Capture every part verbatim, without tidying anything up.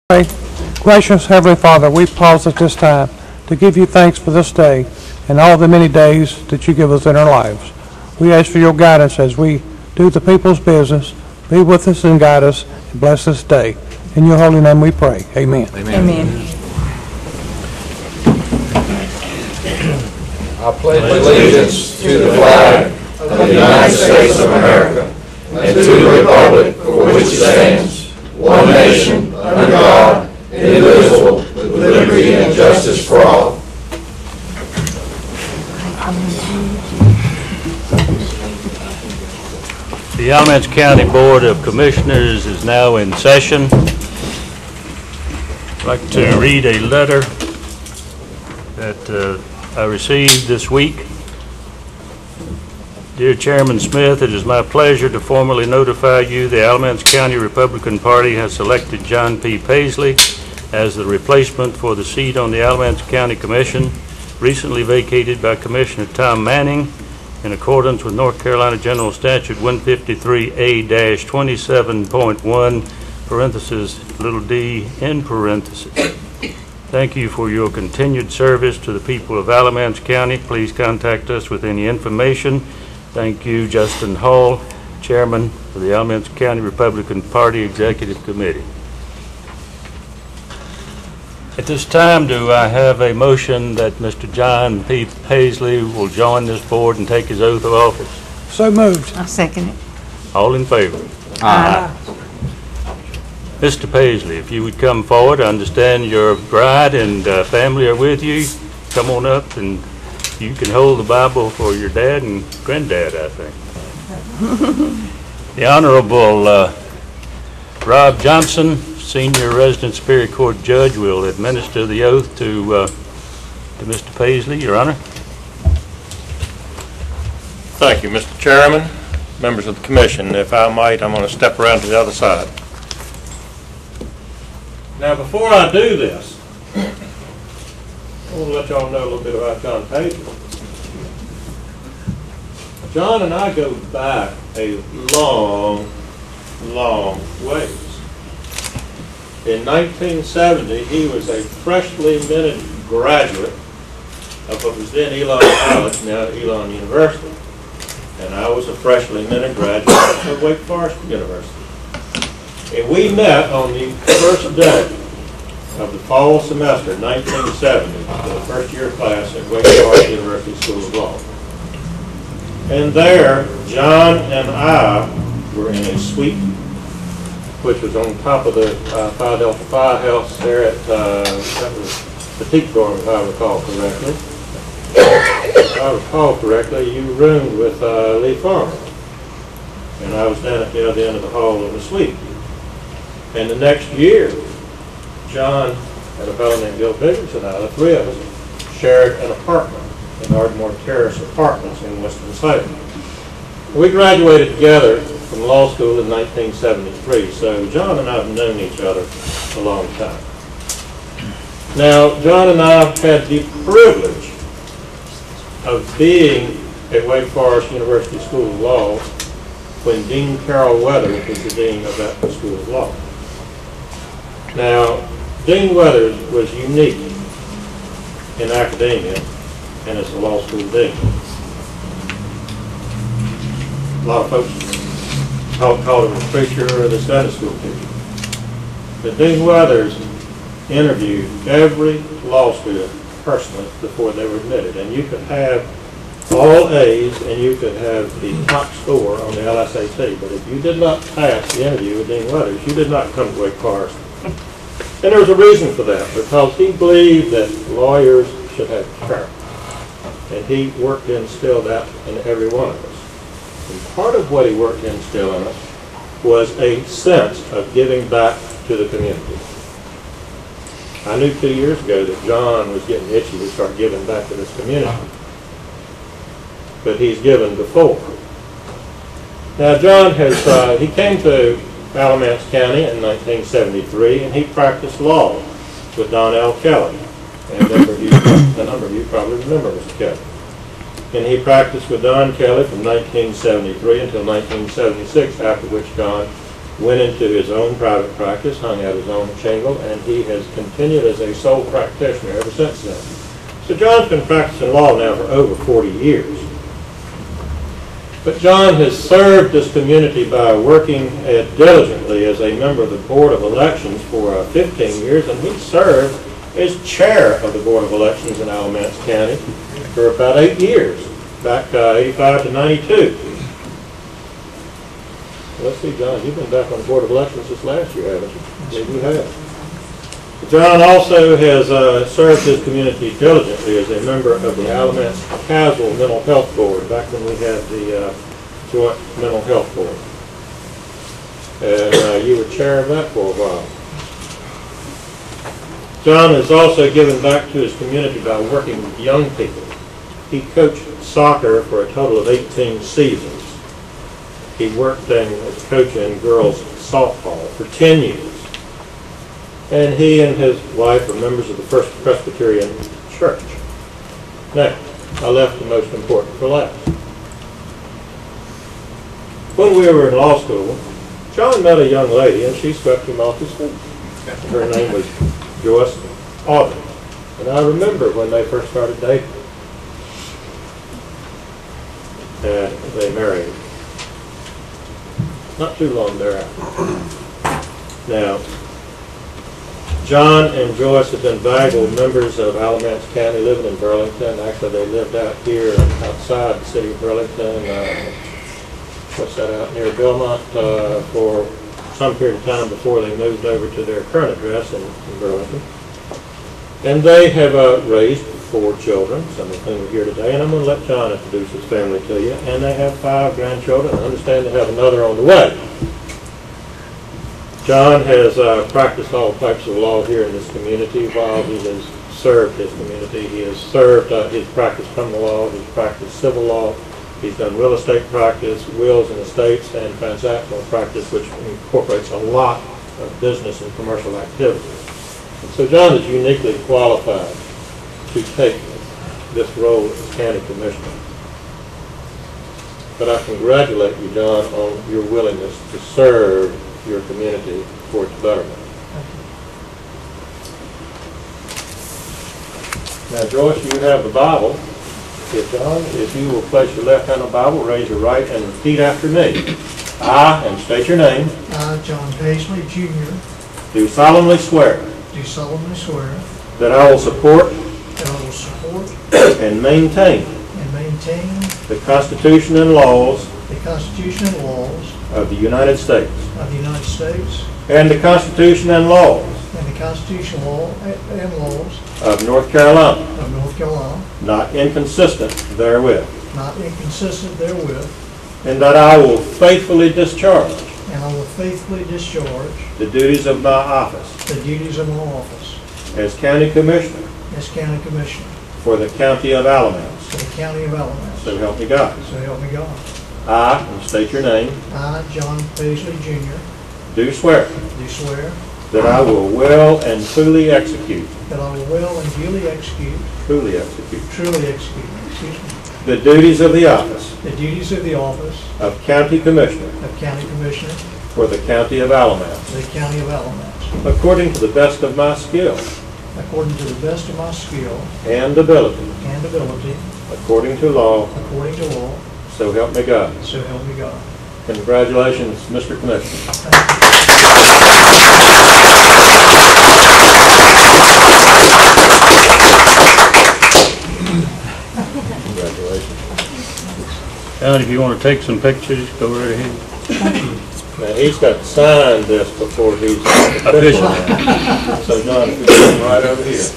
Pray. Gracious Heavenly Father, we pause at this time to give you thanks for this day and all the many days that you give us in our lives. We ask for your guidance as we do the people's business. Be with us and guide us and bless this day. In your holy name we pray. Amen. Amen. Amen. I pledge allegiance to the flag of the United States of America and to the republic for which it stands, one nation, under God, indivisible, with liberty and justice for all. The Alamance County Board of Commissioners is now in session. I'd like to read a letter that uh, I received this week. Dear Chairman Smith, it is my pleasure to formally notify you the Alamance County Republican Party has selected John P. Paisley as the replacement for the seat on the Alamance County Commission, recently vacated by Commissioner Tom Manning in accordance with North Carolina General Statute one fifty-three A twenty-seven point one, parentheses, little d, in parentheses. Thank you for your continued service to the people of Alamance County. Please contact us with any information. Thank you, Justin Hall, Chairman of the Alamance County Republican Party Executive Committee. At this time, do I have a motion that Mister John P. Paisley will join this board and take his oath of office? So moved. I'll second it. All in favor? Aye. Mister Paisley, if you would come forward, I understand your bride and uh, family are with you. Come on up and you can hold the Bible for your dad and granddad, I think. The Honorable uh, Rob Johnson, Senior Resident Superior Court Judge, will administer the oath to, uh, to Mister Paisley. Your Honor. Thank you, Mister Chairman, members of the Commission. If I might, I'm going to step around to the other side. Now, before I do this, I want to let y'all know a little bit about John Paisley. John and I go back a long, long ways. In nineteen seventy, he was a freshly minted graduate of what was then Elon College, now Elon University. And I was a freshly minted graduate of Wake Forest University. And we met on the first day of the fall semester, nineteen seventy, for the first year class at Wake Forest University School of Law. And there, John and I were in a suite, which was on top of the uh, Phi Delta Phi house there at, uh, that was the Petite Dorm, if I recall correctly. If I recall correctly, you roomed with uh, Lee Farmer. And I was down at the other end of the hall in the suite. And the next year, John and a fellow named Bill Biggers and I, the three of us, shared an apartment in Ardmore Terrace Apartments in Winston-Salem. We graduated together from law school in nineteen seventy-three, so John and I have known each other a long time. Now, John and I had the privilege of being at Wake Forest University School of Law when Dean Carroll Weathers was the dean of that School of Law. Now, Dean Weathers was unique in academia and as a law school dean. A lot of folks called, called him a preacher or the Sunday school teacher. But Dean Weathers interviewed every law student personally before they were admitted. And you could have all A's and you could have the top score on the L S A T. But if you did not pass the interview with Dean Weathers, you did not come to Wake Forest. And there was a reason for that, because he believed that lawyers should have character. And he worked to instill that in every one of us. And part of what he worked to instill in us was a sense of giving back to the community. I knew two years ago that John was getting itchy to start giving back to this community. But he's given before. Now John has, uh, he came to Alamance County in nineteen seventy-three, and he practiced law with Don L. Kelly. And a number of you, a number of you probably remember Mister Kelly. And he practiced with Don Kelly from nineteen seventy-three until nineteen seventy-six, after which John went into his own private practice, hung out his own shingle, and he has continued as a sole practitioner ever since then. So John's been practicing law now for over forty years. But John has served this community by working uh, diligently as a member of the Board of Elections for uh, fifteen years, and he served as chair of the Board of Elections in Alamance County for about eight years, back uh, eighty-five to ninety-two. Let's see, John, you've been back on the Board of Elections this last year, haven't you? Maybe you have. John also has uh, served his community diligently as a member of the Alamance Caswell Mental Health Board, back when we had the uh, Joint Mental Health Board. And uh, you were chair of that for a while. John has also given back to his community by working with young people. He coached soccer for a total of eighteen seasons. He worked in, as coach in girls softball for ten years. And he and his wife are members of the First Presbyterian Church. Now, I left the most important for last. When we were in law school, John met a young lady and she swept him off his feet. Her name was Joyce Audrey. And I remember when they first started dating. And they married. Not too long thereafter. Now, John and Joyce have been valuable members of Alamance County, living in Burlington. Actually, they lived out here outside the city of Burlington. Uh, what's that, out near Belmont uh, for some period of time before they moved over to their current address in, in Burlington. And they have uh, raised four children, some of whom are here today. And I'm going to let John introduce his family to you. And they have five grandchildren. I understand they have another on the way. John has uh, practiced all types of law here in this community while he has served his community. He has served, uh, he's practiced criminal law, he's practiced civil law, he's done real estate practice, wills and estates, and transactional practice, which incorporates a lot of business and commercial activity. So John is uniquely qualified to take this role as county commissioner. But I congratulate you, John, on your willingness to serve your community for its betterment. Now, Joyce, you have the Bible. If John, if you will place your left hand on the Bible, raise your right, and repeat after me. I, and state your name, I, John Paisley, Junior, do solemnly swear do solemnly swear that I will support that I will support and maintain and maintain the Constitution and laws the Constitution and laws of the United States of the United States and the Constitution and laws and the Constitution law and laws of North Carolina, of North Carolina, not inconsistent therewith, not inconsistent therewith, and that I will faithfully discharge and I will faithfully discharge the duties of my office the duties of my office as County Commissioner as County Commissioner for the County of Alamance. for the County of Alamance. So help me God. So help me God. I, and state your name, I, John Paisley, Junior, do swear do swear that I will well and truly execute, that I will well and duly execute, truly execute, truly execute, excuse me, the duties of the office the duties of the office of County Commissioner of County Commissioner for the County of Alamance, for the County of Alamance, according to the best of my skill according to the best of my skill and ability, and ability, according to law, according to law, so help me God. so help me God. Congratulations, Mister Commissioner. Congratulations. John, if you want to take some pictures, go right ahead. Now, he's got to sign this before he's Official. So, John, if you come right over here.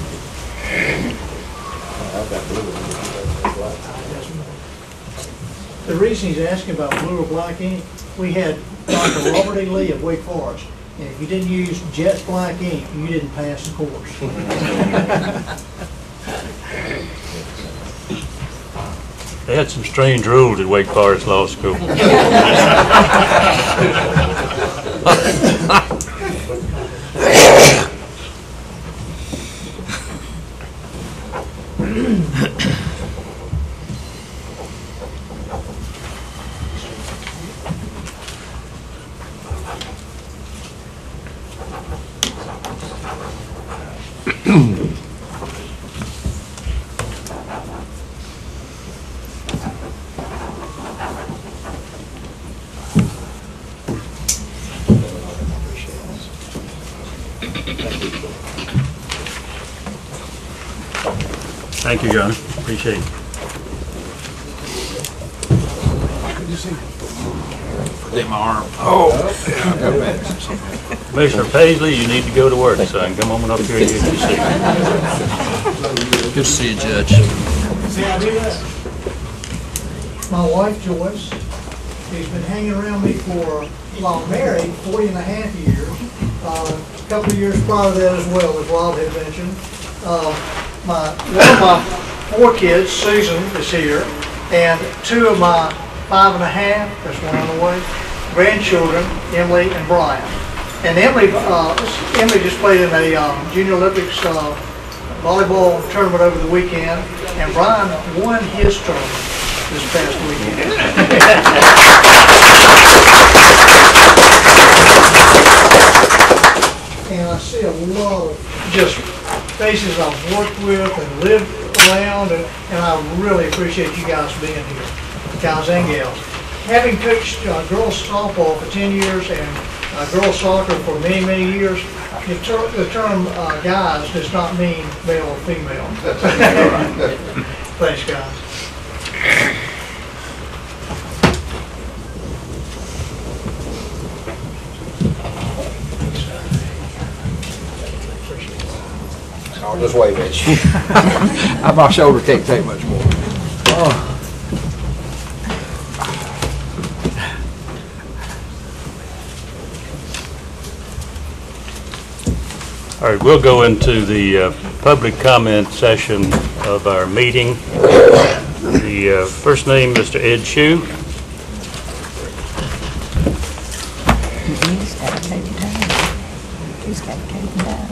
The reason he's asking about blue or black ink, we had Doctor Robert E. Lee of Wake Forest, and if you didn't use jet black ink, you didn't pass the course. They had some strange rules at Wake Forest Law School. Thank you, John. Appreciate it. Commissioner Paisley, you need to go to work, son. Come on up here and get your seat. Good to see you, Judge. See, I do that. My wife Joyce, she's been hanging around me for, while I'm married, forty and a half years. Uh, a couple of years prior to that as well, as Rob had mentioned. Uh, my, one of my four kids, Susan, is here, and two of my five and a half, there's one on the way, grandchildren, Emily and Brian. And Emily, uh, Emily just played in a um, Junior Olympics uh, volleyball tournament over the weekend, and Brian won his tournament this past weekend. And I see a lot of just faces I've worked with and lived around, and, and I really appreciate you guys being here, guys and gals. Having coached uh, girls softball for ten years and uh, girls soccer for many, many years, the, ter the term uh, guys does not mean male or female. Thanks, guys. I'll just wave at you. My shoulder can't take much more. All right, we'll go into the uh, public comment session of our meeting. The uh, first name, Mister Ed Shue. He's got to take it down. He's got to take it down.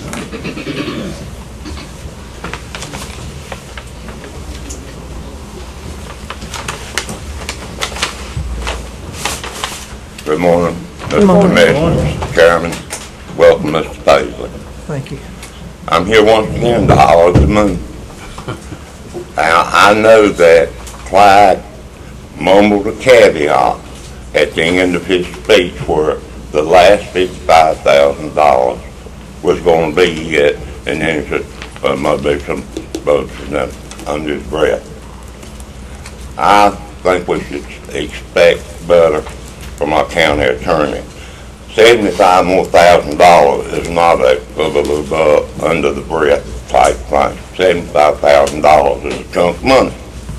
Good morning, Mister Commissioner, Mister Chairman. Welcome, Mister Paisley. Thank you. I'm here once again to holler at the moon. Now, I know that Clyde mumbled a caveat at the end of his speech where the last fifty-five thousand dollars was going to be it, and then he said, well, might be some votes under his breath. I think we should expect better from our county attorney. Seventy-five more thousand dollars is not a blah, blah, blah, blah, under the breath type thing. Seventy-five thousand dollars is a chunk of money.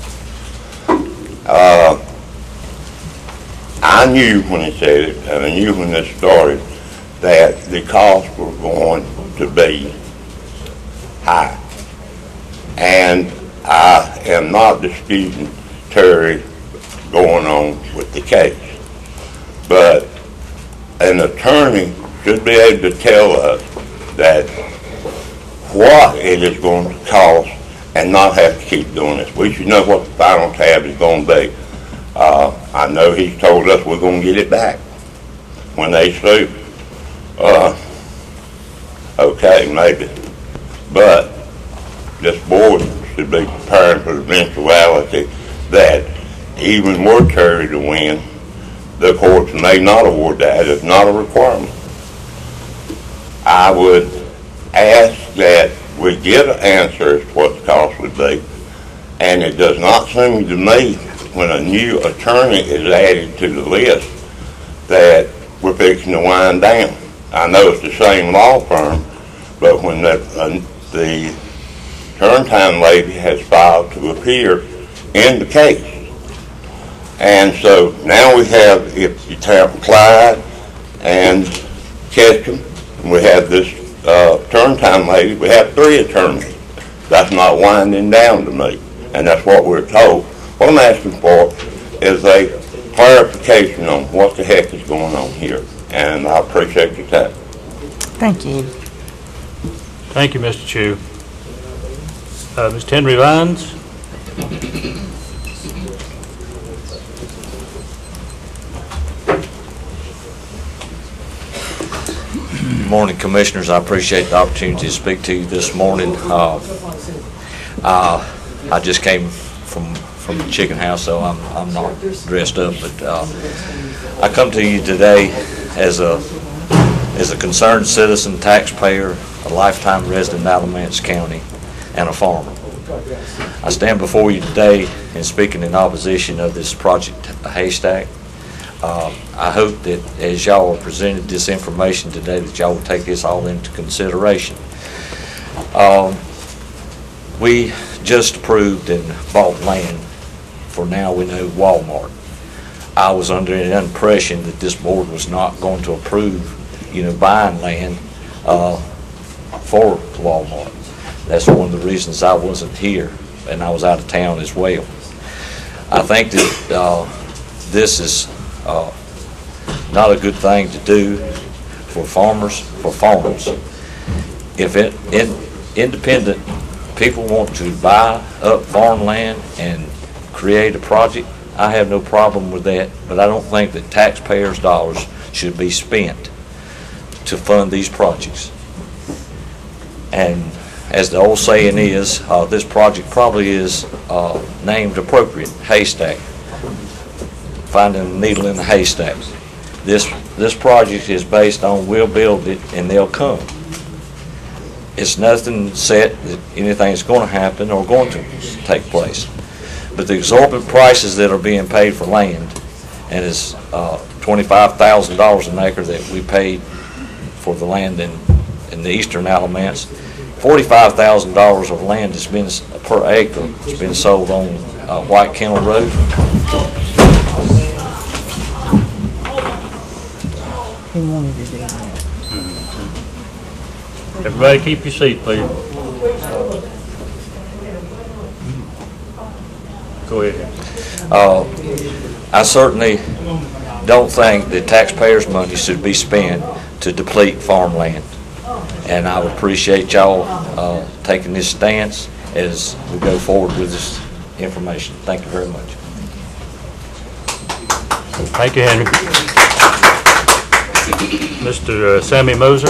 Uh, I knew when he said it, and I knew when this started, that the costs were going to be high. And I am not disputing Terry going on with the case. But an attorney should be able to tell us that what it is going to cost and not have to keep doing this. We should know what the final tab is going to be. Uh, I know he's told us we're going to get it back when they sue. Uh, okay, maybe. But this board should be preparing for the eventuality that even were Terry to win, the courts may not award that. It's not a requirement. I would ask that we get an answer as to what the cost would be, and it does not seem to me when a new attorney is added to the list that we're fixing to wind down. I know it's the same law firm, but when the, uh, the turn time lady has filed to appear in the case, and so now we have, if you tap Clyde and Ketchum, and we have this uh, turn time lady, we have three attorneys. That's not winding down to me, and that's what we're told. What I'm asking for is a clarification on what the heck is going on here, and I appreciate your time. Thank you. Thank you, Mister Chu. Uh, Mister Henry Vines. Good morning, Commissioners. I appreciate the opportunity to speak to you this morning. Uh, uh, I just came from from the chicken house, so I'm I'm not dressed up, but uh, I come to you today as a as a concerned citizen, taxpayer, a lifetime resident in Alamance County, and a farmer. I stand before you today and speaking in opposition of this Project Haystack. Uh, I hope that as y'all are presented this information today, that y'all will take this all into consideration. Um, we just approved and bought land for, now we know, Walmart. I was under an impression that this board was not going to approve, you know, buying land uh, for Walmart. That's one of the reasons I wasn't here, and I was out of town as well. I think that uh, this is uh, not a good thing to do for farmers, for farmers. If it, in, independent people want to buy up farmland and create a project, I have no problem with that, but I don't think that taxpayers' dollars should be spent to fund these projects. And as the old saying is, uh, this project probably is uh, named appropriate, haystack, finding a needle in the haystack. This, this project is based on we'll build it and they'll come. It's nothing set that anything's going to happen or going to take place. But the exorbitant prices that are being paid for land, and it's uh, twenty-five thousand dollars an acre that we paid for the land in, in the eastern Alamance, forty-five thousand dollars of land has been, per acre, has been sold on uh, White Kennel Road. He wanted to do that. Everybody keep your seat, please. Go ahead. Uh, I certainly don't think that taxpayers' money should be spent to deplete farmland. And I would appreciate y'all uh, taking this stance as we go forward with this information. Thank you very much. Thank you, Henry. Mister Uh, Sammy Moser.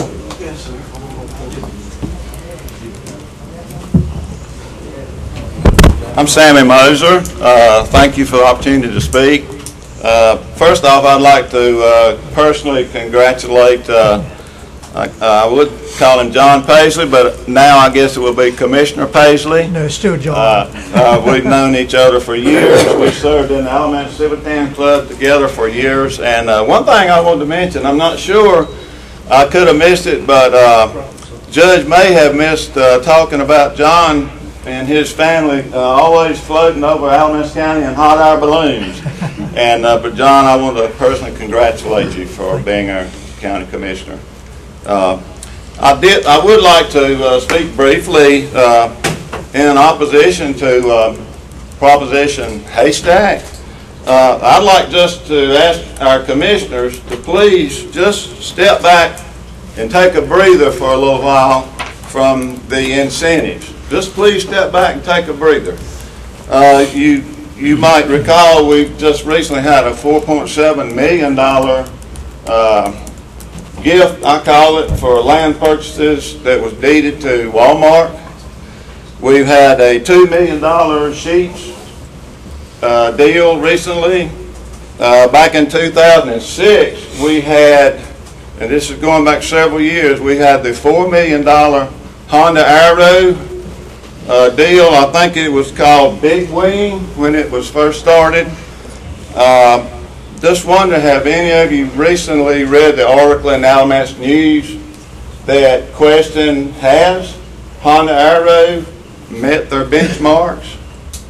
I'm Sammy Moser. Uh, thank you for the opportunity to speak. Uh, first off, I'd like to uh, personally congratulate, uh, I, I would call him John Paisley, but now I guess it will be Commissioner Paisley. No, still John. Uh, uh, we've known each other for years. We've served in the Alamance Civitan Club together for years. And uh, one thing I wanted to mention, I'm not sure, I could have missed it, but uh, Judge may have missed uh, talking about John and his family uh, always floating over Alamance County in hot air balloons. And uh, but John, I want to personally congratulate you for being our county commissioner. Uh, I did. I would like to uh, speak briefly uh, in opposition to uh, Proposition Haystack. Uh, I'd like just to ask our commissioners to please just step back and take a breather for a little while from the incentives. Just please step back and take a breather. Uh, you you might recall we've just recently had a four point seven million dollars uh, gift, I call it, for land purchases that was deeded to Walmart. We've had a two million dollars sheets uh, deal recently. Uh, back in two thousand six, we had, and this is going back several years, we had the four million dollars Honda Arrow uh, deal. I think it was called Big Wing when it was first started. Uh, just wonder, have any of you recently read the article in Alamance News that question, has Honda Arrow met their benchmarks?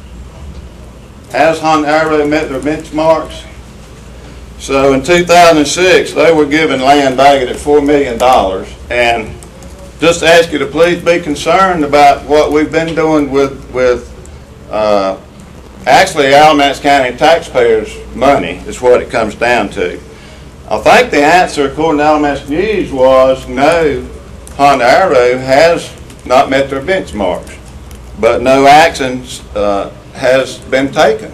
Has Honda Arrow met their benchmarks? So in two thousand six, they were given land valued at four million dollars. And just ask you to please be concerned about what we've been doing with, with uh, actually Alamance County taxpayers' money is what it comes down to. I think the answer, according to Alamance News, was no, Honda Arrow has not met their benchmarks, but no action uh, has been taken.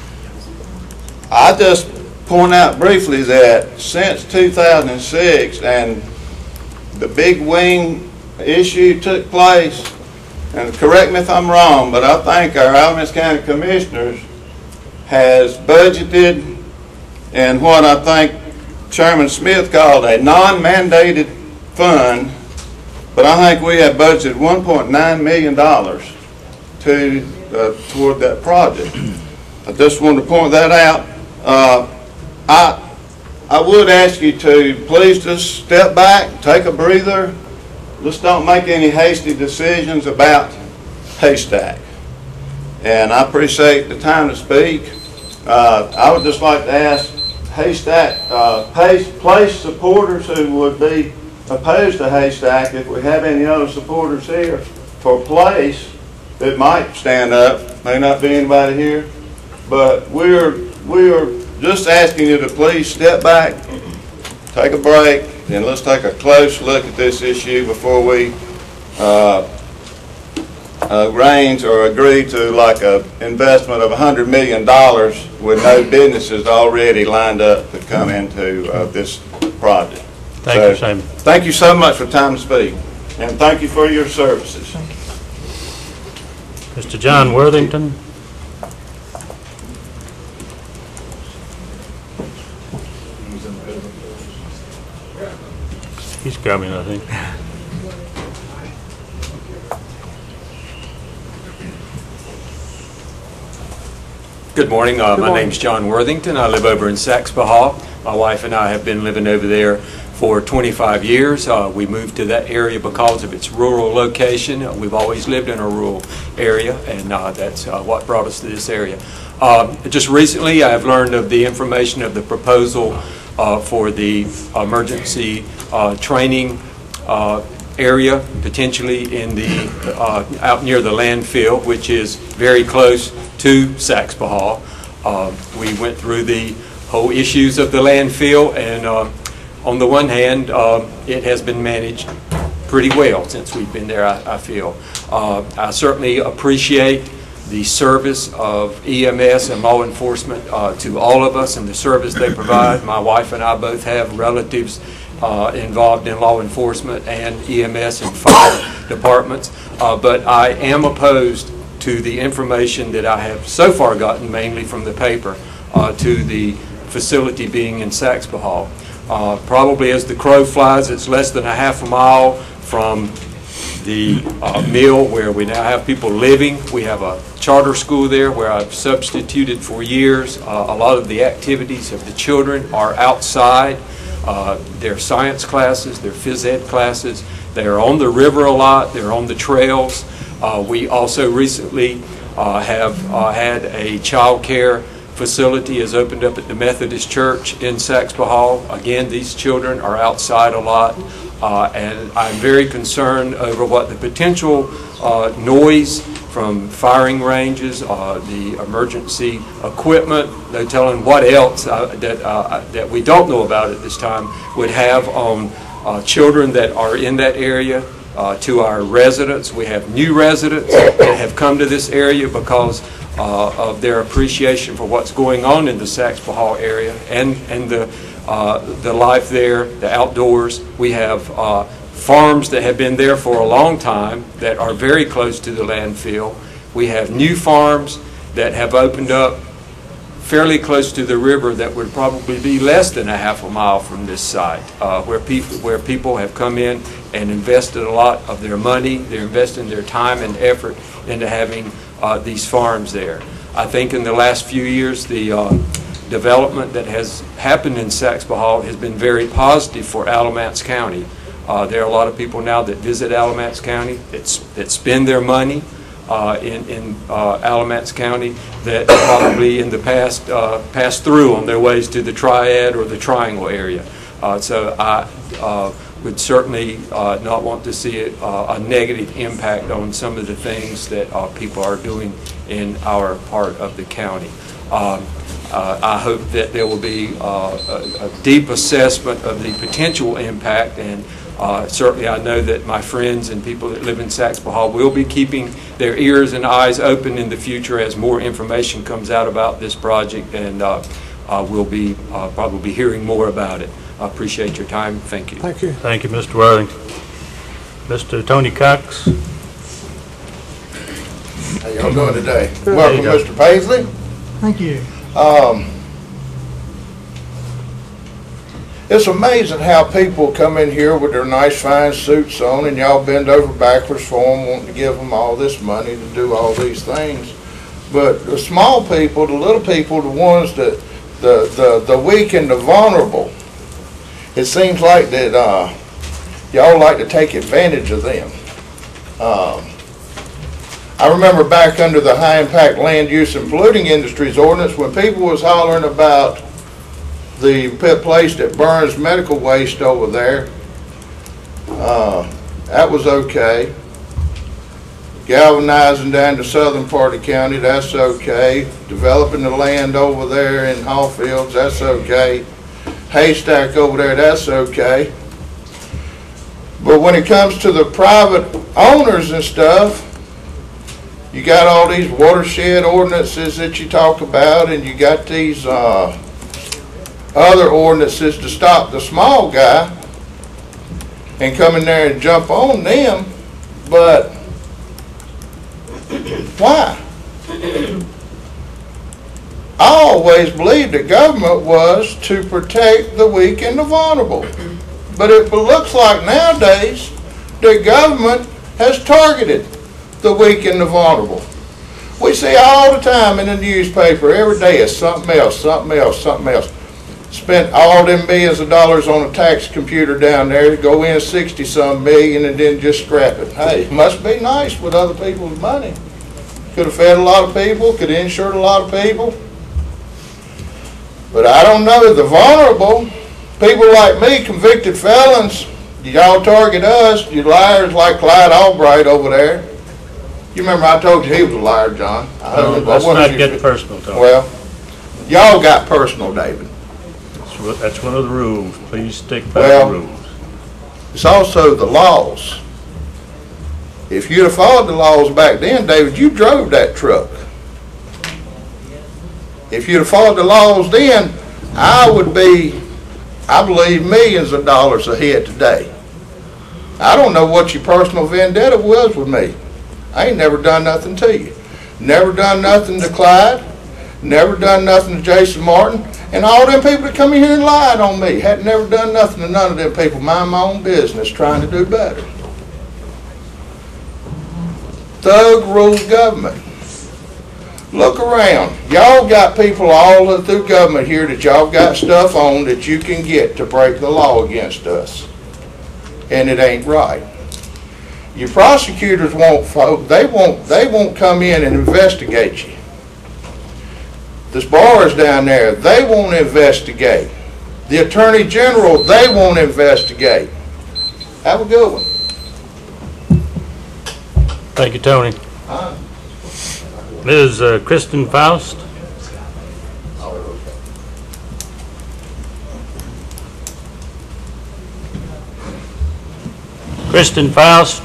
I just point out briefly that since two thousand six and the big wing issue took place, and correct me if I'm wrong, but I think our Alamance County Commissioners has budgeted in what I think Chairman Smith called a non-mandated fund, but I think we have budgeted one point nine million dollars to uh, toward that project. I just wanted to point that out. Uh, I I would ask you to please just step back, take a breather. Let's don't make any hasty decisions about Haystack. And I appreciate the time to speak. Uh, I would just like to ask Haystack uh, place, place supporters who would be opposed to Haystack, if we have any other supporters here for Place that might stand up. May not be anybody here, but we're we're just asking you to please step back, take a break, and let's take a close look at this issue before we uh, uh, arrange or agree to like a investment of one hundred million dollars with no businesses already lined up to come into uh, this project. Thank so, you, Simon. Thank you so much for time to speak, and thank you for your services. Mister John Worthington. He's coming, I think. Good morning. Uh, my name's John Worthington. I live over in Saxbahaw. My wife and I have been living over there for twenty-five years. Uh, we moved to that area because of its rural location. Uh, we've always lived in a rural area, and uh, that's uh, what brought us to this area. Uh, just recently, I've learned of the information of the proposal uh, for the emergency uh, training uh, area, potentially in the uh, out near the landfill, which is very close to Saxbahaw. Uh, we went through the whole issues of the landfill, and uh, on the one hand, uh, it has been managed pretty well since we've been there, I, I feel. Uh, I certainly appreciate the service of E M S and law enforcement uh, to all of us and the service they provide. My wife and I both have relatives uh, involved in law enforcement and E M S and fire departments, uh, but I am opposed to the information that I have so far gotten, mainly from the paper, uh, to the facility being in Saxbahaw. Uh, probably as the crow flies, it's less than a half a mile from the uh, mill where we now have people living. We have a charter school there where I've substituted for years. Uh, a lot of the activities of the children are outside. Uh, their science classes, their phys ed classes. They are on the river a lot. They're on the trails. Uh, we also recently uh, have uh, had a child care facility has opened up at the Methodist Church in Saxbahaw. Again, these children are outside a lot, uh, and I'm very concerned over what the potential uh, noise from firing ranges, uh, the emergency equipment, no telling what else uh, that, uh, that we don't know about at this time, would have on uh, children that are in that area. Uh, to our residents. We have new residents that have come to this area because uh, of their appreciation for what's going on in the Saxbahaw area and, and the, uh, the life there, the outdoors. We have uh, farms that have been there for a long time that are very close to the landfill. We have new farms that have opened up fairly close to the river that would probably be less than a half a mile from this site, uh, where people where people have come in and invested a lot of their money. They're investing their time and effort into having uh, these farms there. I think in the last few years, the uh, development that has happened in Saxbahaw has been very positive for Alamance County. Uh, there are a lot of people now that visit Alamance County that, that spend their money Uh, in, in uh, Alamance County that probably in the past uh, passed through on their ways to the Triad or the Triangle area. Uh, so I uh, would certainly uh, not want to see it, uh, a negative impact on some of the things that uh, people are doing in our part of the county. Um, uh, I hope that there will be uh, a, a deep assessment of the potential impact, and Uh, certainly I know that my friends and people that live in Saxbahaw will be keeping their ears and eyes open in the future as more information comes out about this project, and uh, uh, we'll be uh, probably hearing more about it. I appreciate your time. Thank you. Thank you. Thank you, Mister Worthington. Mister Tony Cox. How y'all doing today? There Welcome, you go. Mister Paisley. Thank you. Um, it's amazing how people come in here with their nice fine suits on and y'all bend over backwards for them, wanting to give them all this money to do all these things. But the small people, the little people, the ones that, the, the, the weak and the vulnerable, it seems like that uh, y'all like to take advantage of them. Um, I remember back under the high impact land use and polluting industries ordinance when people was hollering about the pit place that burns medical waste over there. Uh, that was okay. Galvanizing down the southern part of the county, that's okay. Developing the land over there in Hallfields, that's okay. Haystack over there, that's okay. But when it comes to the private owners and stuff, you got all these watershed ordinances that you talk about, and you got these uh, other ordinances to stop the small guy and come in there and jump on them. But why? I always believed that government was to protect the weak and the vulnerable. But it looks like nowadays the government has targeted the weak and the vulnerable. We see all the time in the newspaper, every day is something else, something else, something else. Spent all them millions of dollars on a tax computer down there to go in sixty some million and then just scrap it. Hey, must be nice with other people's money. Could have fed a lot of people, could have insured a lot of people. But I don't know, the vulnerable, people like me, convicted felons, y'all target us, you liars like Clyde Albright over there. You remember I told you he was a liar, John. I No, let's not get personal, Tony. Well, y'all got personal, David. That's what- That's one of the rules. Please stick by Well, the rules. It's also the laws. If you'd have followed the laws back then, David, you drove that truck. If you'd have followed the laws then, I would be, I believe, millions of dollars ahead today. I don't know what your personal vendetta was with me. I ain't never done nothing to you. Never done nothing to Clyde. Never done nothing to Jason Martin. And all them people that come in here and lied on me. Had never done nothing to none of them people. Mind my own business, trying to do better. Thug rule government. Look around. Y'all got people all through government here that y'all got stuff on that you can get to break the law against us. And it ain't right. Your prosecutors won't, they won't, they won't come in and investigate you. The bars down there, they won't investigate. The Attorney General, they won't investigate. Have a good one. Thank you, Tony. Huh? Miz uh, Kristen Faust. Kristen Faust.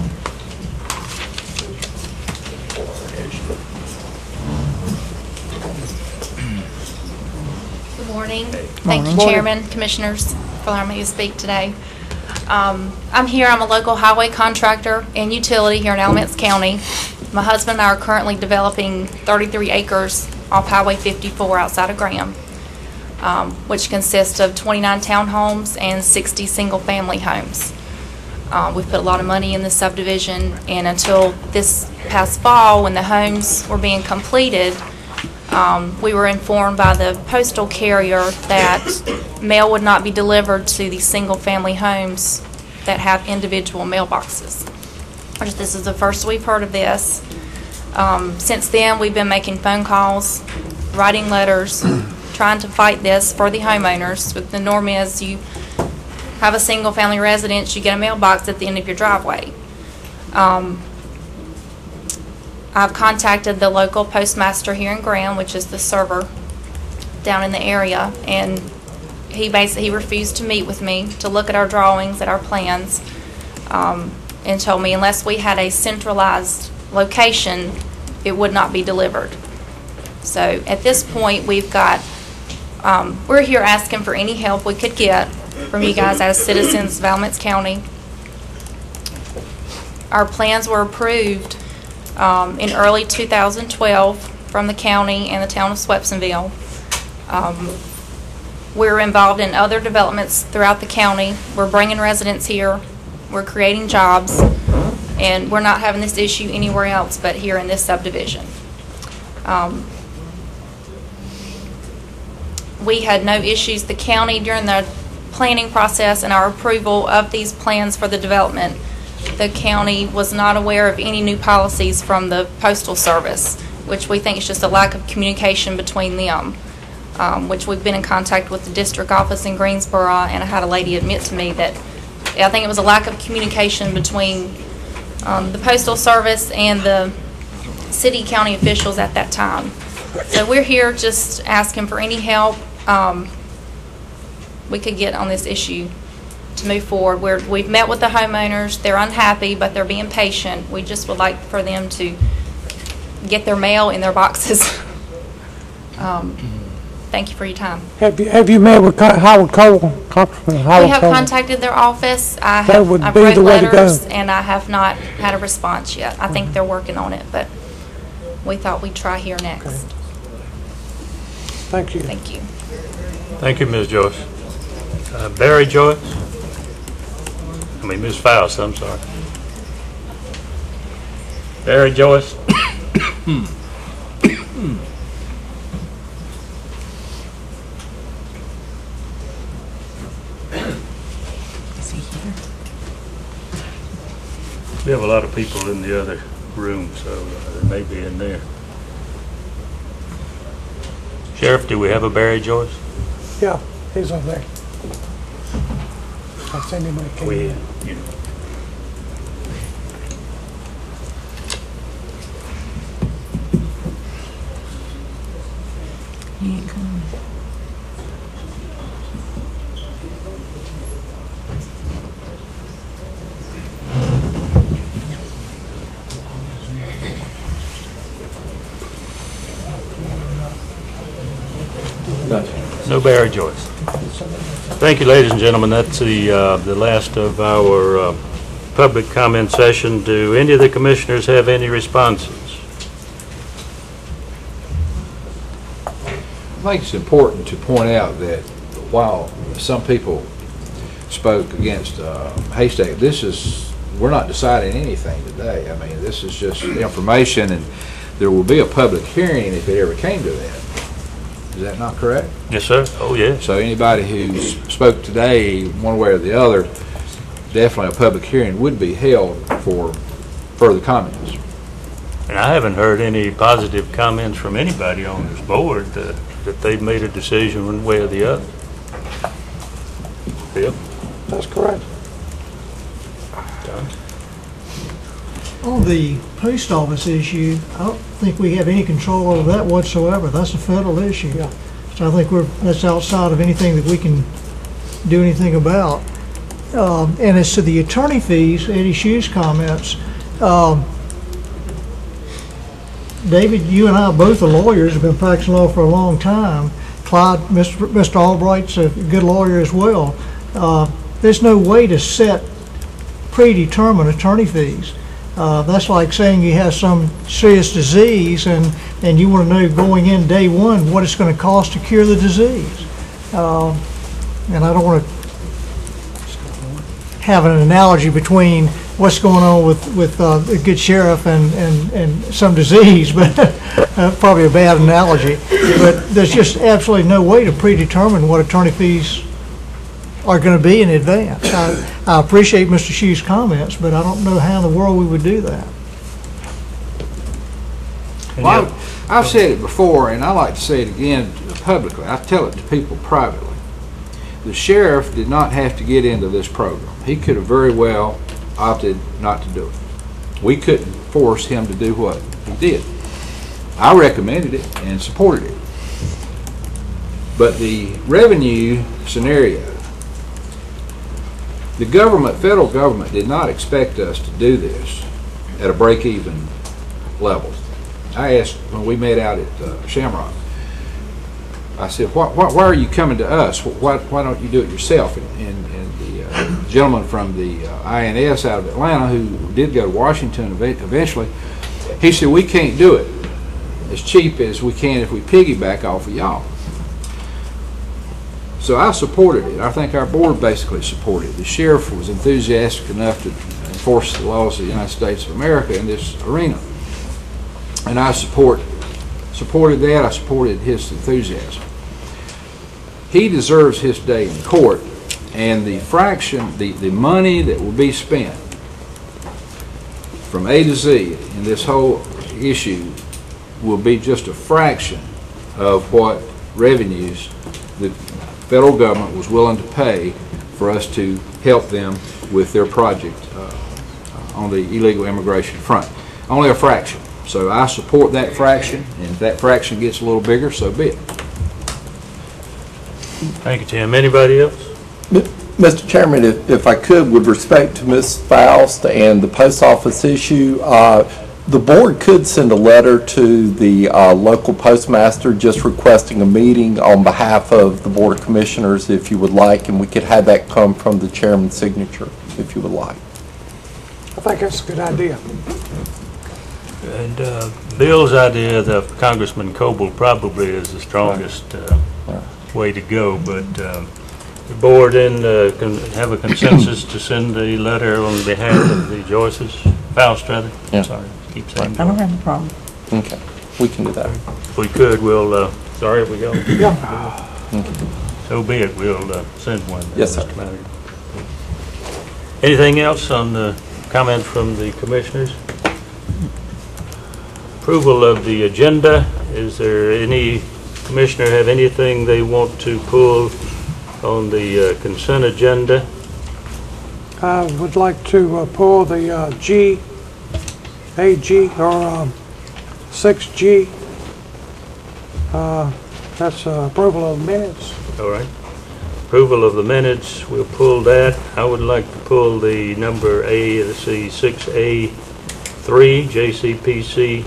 Good morning. Thank you, Chairman, Commissioners, for allowing me to speak today. Um, I'm here, I'm a local highway contractor and utility here in Alamance County. My husband and I are currently developing thirty-three acres off Highway fifty-four outside of Graham, um, which consists of twenty-nine townhomes and sixty single-family homes. Uh, we've put a lot of money in this subdivision, and until this past fall, when the homes were being completed, um, we were informed by the postal carrier that mail would not be delivered to these single-family homes that have individual mailboxes. This is the first we've heard of this. Um, since then, we've been making phone calls, writing letters, trying to fight this for the homeowners. But the norm is you have a single-family residence, you get a mailbox at the end of your driveway. Um, I've contacted the local postmaster here in Graham, which is the server down in the area, and he basically he refused to meet with me to look at our drawings, at our plans, um, and told me unless we had a centralized location, it would not be delivered. So at this point, we've got, um, we're here asking for any help we could get from you guys as citizens of Alamance County. Our plans were approved um, in early two thousand twelve from the county and the town of Swepsonville. Um, we're involved in other developments throughout the county. We're bringing residents here. We're creating jobs. And we're not having this issue anywhere else but here in this subdivision. Um, we had no issues. The county, during the planning process and our approval of these plans for the development, the county was not aware of any new policies from the Postal Service, which we think is just a lack of communication between them, um, which we've been in contact with the district office in Greensboro, and I had a lady admit to me that I think it was a lack of communication between um, the Postal Service and the city county officials at that time. So we're here just asking for any help um, we could get on this issue to move forward. We're, we've met with the homeowners. They're unhappy, but they're being patient. We just would like for them to get their mail in their boxes. um, thank you for your time. Have you, have you met with Co- Howard Cole? Congressman Howard We have Cole? contacted their office. I That have would I've be wrote the way to go. letters, and I have not had a response yet. I think they're working on it, but we thought we'd try here next. Okay. Thank you. Thank you. Thank you, Miz Joyce. Uh, Barry Joyce? I mean, Miz Faust, I'm sorry. Barry Joyce? Is he here? We have a lot of people in the other room, so uh, they may be in there. Sheriff, do we have a Barry Joyce? Yeah, he's over there. I sent him when he came We, in. you know. He ain't coming. No Barry Joyce. Thank you, ladies and gentlemen. That's the uh, the last of our uh, public comment session. Do any of the commissioners have any responses? I think it's important to point out that while some people spoke against uh, Haystack, this is, we're not deciding anything today. I mean, this is just information, and there will be a public hearing if it ever came to that. Is that not correct? Yes, sir. Oh, yes. So anybody who spoke today, one way or the other, definitely a public hearing would be held for further comments. And I haven't heard any positive comments from anybody on this board that, that they've made a decision one way or the other. Bill? That's correct. John? On the post office issue, I don't think we have any control over that whatsoever. That's a federal issue. Yeah. So I think we're, that's outside of anything that we can do anything about. Um, and as to the attorney fees, Eddie Shue's comments, um, David, you and I both are lawyers, have been practicing law for a long time. Clyde, Mister Mister Albright's a good lawyer as well. Uh, there's no way to set predetermined attorney fees. Uh, that's like saying you have some serious disease and, and you want to know going in day one what it's going to cost to cure the disease. Uh, and I don't want to have an analogy between what's going on with, with uh, a good sheriff and, and, and some disease, but uh, probably a bad analogy. But there's just absolutely no way to predetermine what attorney fees are going to be in advance. I, I appreciate Mister Shue's comments, but I don't know how in the world we would do that. Well, I've, I've said it before, and I like to say it again publicly. I tell it to people privately. The sheriff did not have to get into this program. He could have very well opted not to do it. We couldn't force him to do what he did. I recommended it and supported it. But the revenue scenario, the government, federal government, did not expect us to do this at a break-even level. I asked when we met out at uh, Shamrock, I said, why, why, why are you coming to us? Why, why don't you do it yourself? And, and, and the uh, gentleman from the uh, I N S out of Atlanta, who did go to Washington ev eventually, he said, we can't do it as cheap as we can if we piggyback off of y'all. So I supported it. I think our board basically supported it. The sheriff was enthusiastic enough to enforce the laws of the United States of America in this arena. And I support supported that. I supported his enthusiasm. He deserves his day in court, and the fraction, the, the money that will be spent from A to Z in this whole issue will be just a fraction of what revenues the federal government was willing to pay for us to help them with their project uh, on the illegal immigration front. Only a fraction. So I support that fraction, and if that fraction gets a little bigger, so be it. Thank you, Tim. Anybody else? Mister Chairman, if, if I could, with respect to Miz Faust and the post office issue, uh, the board could send a letter to the uh, local postmaster just requesting a meeting on behalf of the Board of Commissioners if you would like, and we could have that come from the chairman's signature if you would like. I think that's a good idea. And uh, Bill's idea of Congressman Coble probably is the strongest uh, way to go, but um, the board then uh, can have a consensus to send a letter on behalf of the Joyces, Faust rather. Yeah. Sorry, keep saying I don't have a problem. Okay, we can do that. If we could, we'll, uh, sorry if we go. Yeah. Okay. So be it, we'll uh, send one. Yes, sir. Mister Manager. Anything else on the comments from the commissioners? Approval of the agenda. Is there any commissioner have anything they want to pull on the uh, consent agenda? I would like to uh, pull the uh, G, A G, or um, six G. Uh, that's uh, approval of minutes. All right. Approval of the minutes, we'll pull that. I would like to pull the number A, let's see, six A three, J C P C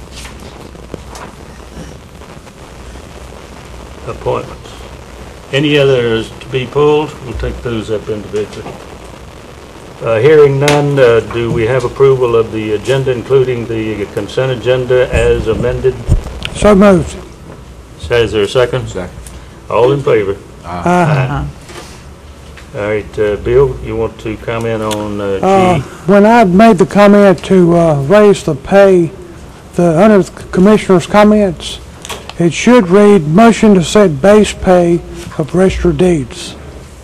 appointments. Any others to be pulled? We'll take those up individually. Uh, hearing none, uh, do we have approval of the agenda, including the consent agenda as amended? So moved. Is there a second? Second. All in favor? Uh, All right, uh, Bill, you want to comment on uh, uh, G? when I made the comment to uh, raise the pay, the under the commissioner's comments, it should read motion to set base pay of registered deeds.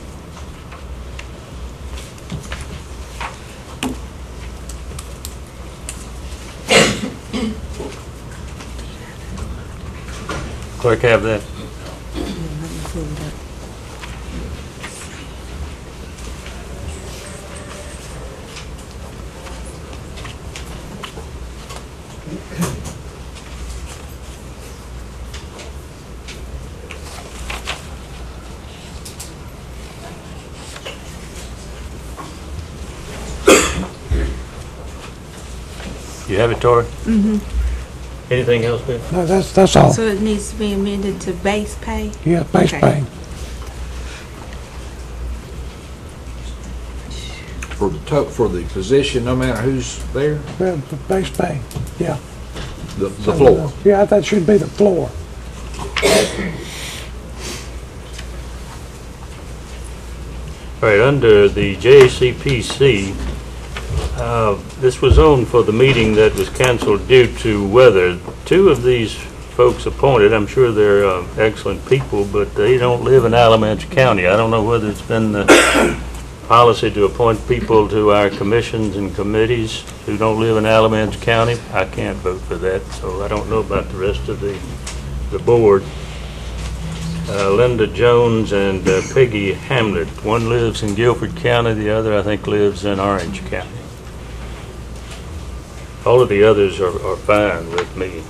Clerk have that. You have it, Tori? Mm-hmm. Anything else, Bill? No, that's that's all. So it needs to be amended to base pay? Yeah, base Okay. pay. For the to for the position, no matter who's there, Well, the base pay. Yeah. the, the floor. Yeah, that should be the floor. All right, under the J C P C, uh, this was on for the meeting that was canceled due to weather. Two of these folks appointed, I'm sure they're uh, excellent people, but they don't live in Alamance County. I don't know whether it's been the policy to appoint people to our commissions and committees who don't live in Alamance County. I can't vote for that, so I don't know about the rest of the, the board. Uh, Linda Jones and uh, Peggy Hamlet. One lives in Guilford County, the other I think lives in Orange County. All of the others are, are fine with me.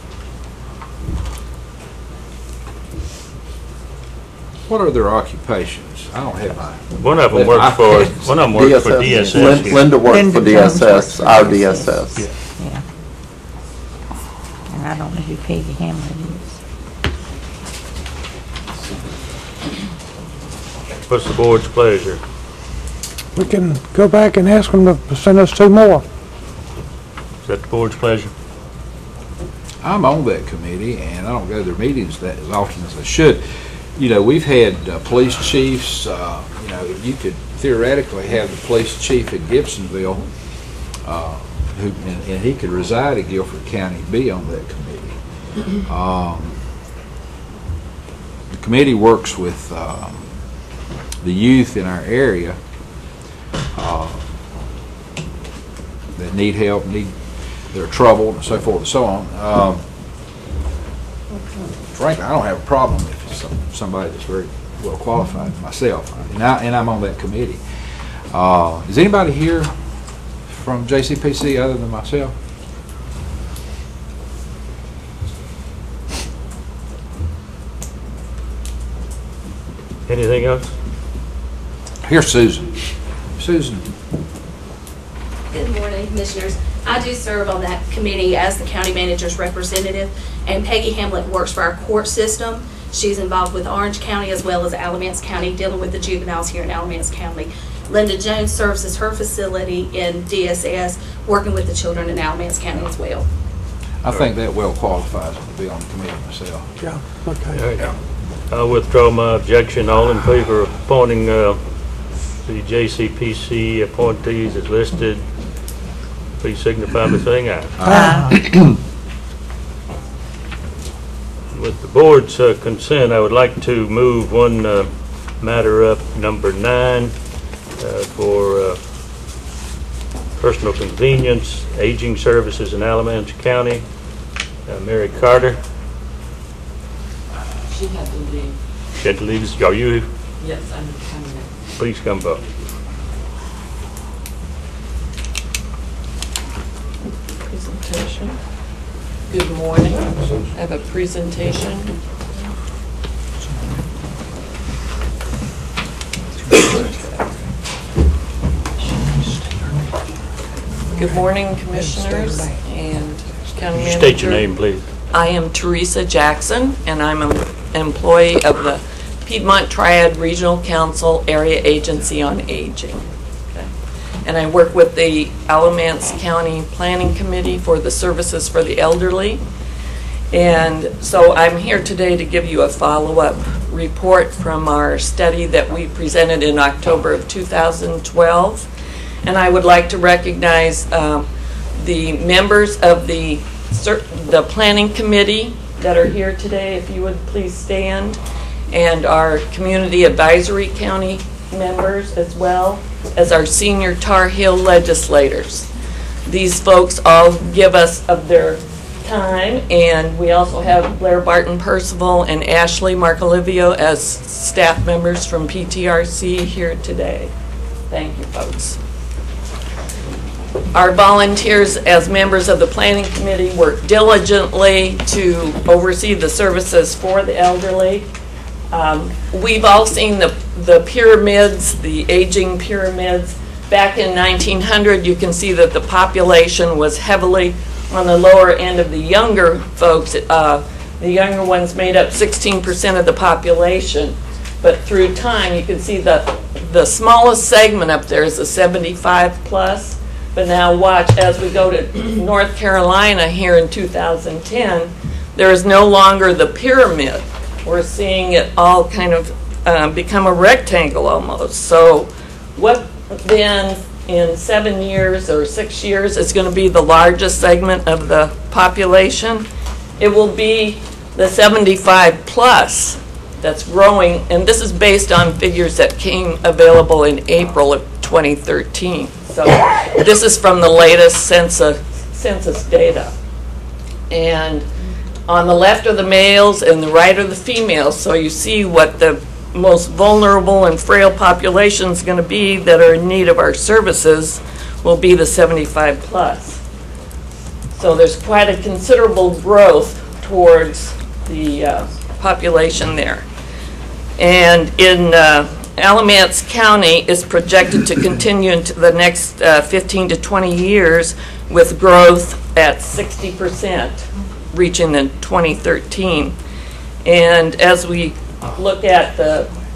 What are their occupations? I don't have mine. One of them works for, one of them works for D S S. Lin- here. Linda works Linda for D Jones S S, works for our D D S S S. S. Yeah. And I don't know who Peggy Hamlin is. What's the board's pleasure? We can go back and ask them to send us two more. Is that the board's pleasure? I'm on that committee, and I don't go to their meetings that as often as I should. You know, we've had uh, police chiefs, uh, you know, you could theoretically have the police chief in Gibsonville, uh, who, and, and he could reside in Guilford County, be on that committee. Um, the committee works with um, the youth in our area uh, that need help, need they're troubled, and so forth and so on. Um, frankly, I don't have a problem if it's some, somebody that's very well qualified myself, and, I, and I'm on that committee. Uh, is anybody here from J C P C other than myself? Anything else? Here's Susan. Susan. Good morning, Commissioners. I do serve on that committee as the county manager's representative, and Peggy Hamlet works for our court system. She's involved with Orange County as well as Alamance County, dealing with the juveniles here in Alamance County. Linda Jones serves as her facility in D S S, working with the children in Alamance County as well. I think that well qualifies to be on the committee myself. Yeah, okay. All right. Yeah. I'll withdraw my objection. All in favor of appointing uh, the J C P C appointees as listed, please signify by saying aye. Aye. With the board's uh, consent, I would like to move one uh, matter up, number nine, uh, for uh, personal convenience, aging services in Alamance County. Uh, Mary Carter. She had to leave. She had to leave. Are you? Yes, I'm coming in. Please come up. Presentation. Good morning. I have a presentation. Good morning, Commissioners and County Manager. State your name, please. I am Teresa Jackson, and I'm an employee of the Piedmont Triad Regional Council Area Agency on Aging. Okay. And I work with the Alamance County Planning Committee for the Services for the Elderly. And so I'm here today to give you a follow-up report from our study that we presented in October of two thousand twelve. And I would like to recognize um, the members of the, the Planning Committee that are here today, if you would please stand, and our Community Advisory County members, as well as our senior Tar Heel legislators. These folks all give us of their time, and we also have Blair Barton Percival and Ashley Marcolivio as staff members from P T R C here today. Thank you, folks. Our volunteers as members of the Planning Committee work diligently to oversee the services for the elderly. Um, we've all seen the, the pyramids, the aging pyramids. Back in nineteen hundred, you can see that the population was heavily on the lower end of the younger folks. Uh, the younger ones made up sixteen percent of the population. But through time, you can see that the smallest segment up there is the seventy-five plus. But now watch, as we go to North Carolina here in two thousand ten, there is no longer the pyramid. We're seeing it all kind of uh, become a rectangle almost. So what then in seven years or six years is going to be the largest segment of the population? It will be the seventy-five plus that's growing, and this is based on figures that came available in April of twenty thirteen. So this is from the latest census, census data. And on the left are the males and the right are the females, so you see what the most vulnerable and frail population is going to be that are in need of our services will be the seventy-five plus. So there's quite a considerable growth towards the uh, population there. And in uh, Alamance County is projected to continue into the next uh, fifteen to twenty years with growth at sixty percent, reaching in twenty thirteen. And as we look at the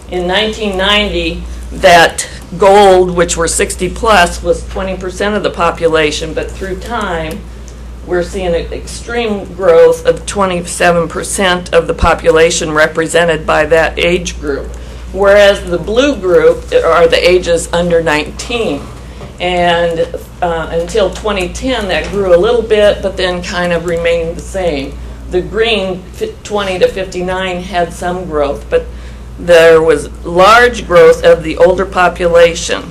In nineteen ninety, that gold, which were sixty plus, was twenty percent of the population, but through time, we're seeing an extreme growth of twenty-seven percent of the population represented by that age group. Whereas the blue group are the ages under nineteen. And uh, until twenty ten, that grew a little bit, but then kind of remained the same. The green, twenty to fifty-nine, had some growth, but there was large growth of the older population.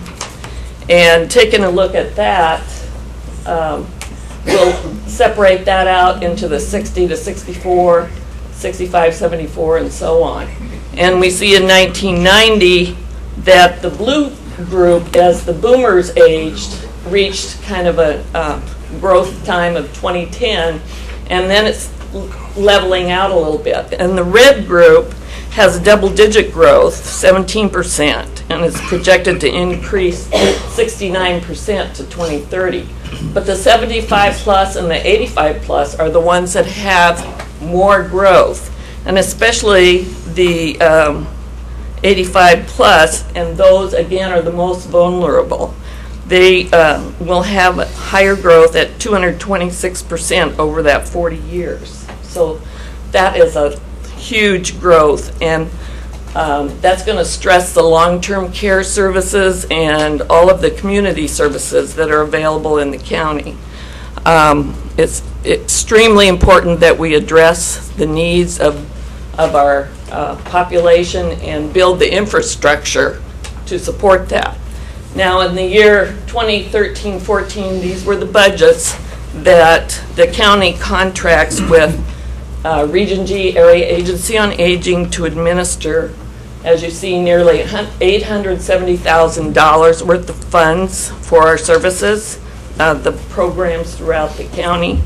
And taking a look at that, um, we'll separate that out into the sixty to sixty-four, sixty-five, seventy-four, and so on. And we see in nineteen ninety that the blue group, as the boomers aged, reached kind of a uh, growth time of twenty ten, and then it's leveling out a little bit. And the red group has double-digit growth, seventeen percent, and is projected to increase sixty-nine percent to twenty thirty. But the seventy-five plus and the eighty-five plus are the ones that have more growth, and especially the um, eighty-five plus, and those again are the most vulnerable. They uh, will have higher growth at two hundred twenty-six percent over that forty years. So that is a huge growth, and um, that's going to stress the long-term care services and all of the community services that are available in the county. Um, it's extremely important that we address the needs of, of our uh, population and build the infrastructure to support that. Now, in the year twenty thirteen fourteen, these were the budgets that the county contracts with Uh, Region G Area Agency on Aging to administer, as you see, nearly eight hundred seventy thousand dollars worth of funds for our services, uh, the programs throughout the county.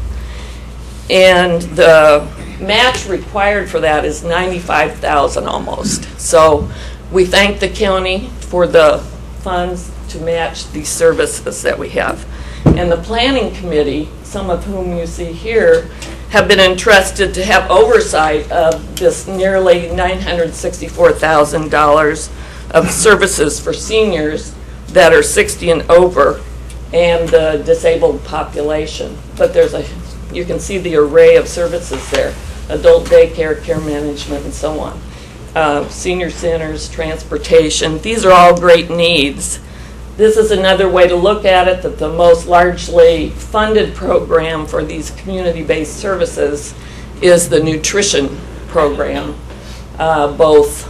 And the match required for that is ninety-five thousand dollars almost. So we thank the county for the funds to match these services that we have. And the planning committee, some of whom you see here, have been entrusted to have oversight of this nearly nine hundred sixty-four thousand dollars of services for seniors that are sixty and over and the disabled population. But there's a, you can see the array of services there: adult daycare, care management, and so on. Uh, senior centers, transportation, these are all great needs. This is another way to look at it, that the most largely funded program for these community-based services is the nutrition program, uh, both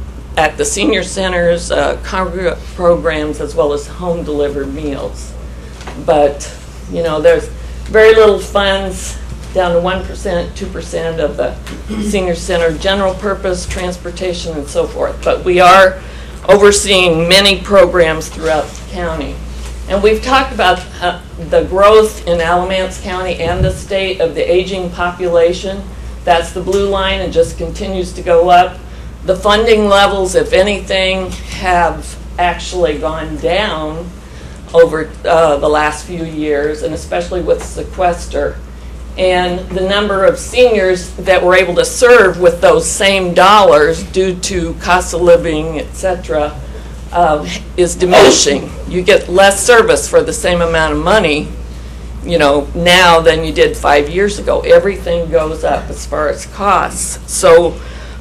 at the senior centers, uh, congregate programs, as well as home-delivered meals. But, you know, there's very little funds, down to one percent, two percent of the senior center general purpose, transportation, and so forth. But we are overseeing many programs throughout the county. And we've talked about uh, the growth in Alamance County and the state of the aging population. That's the blue line, and just continues to go up. The funding levels, if anything, have actually gone down over uh, the last few years, and especially with sequester. And the number of seniors that we're able to serve with those same dollars due to cost of living, et cetera, uh, is diminishing. You get less service for the same amount of money, you know, now than you did five years ago. Everything goes up as far as costs. So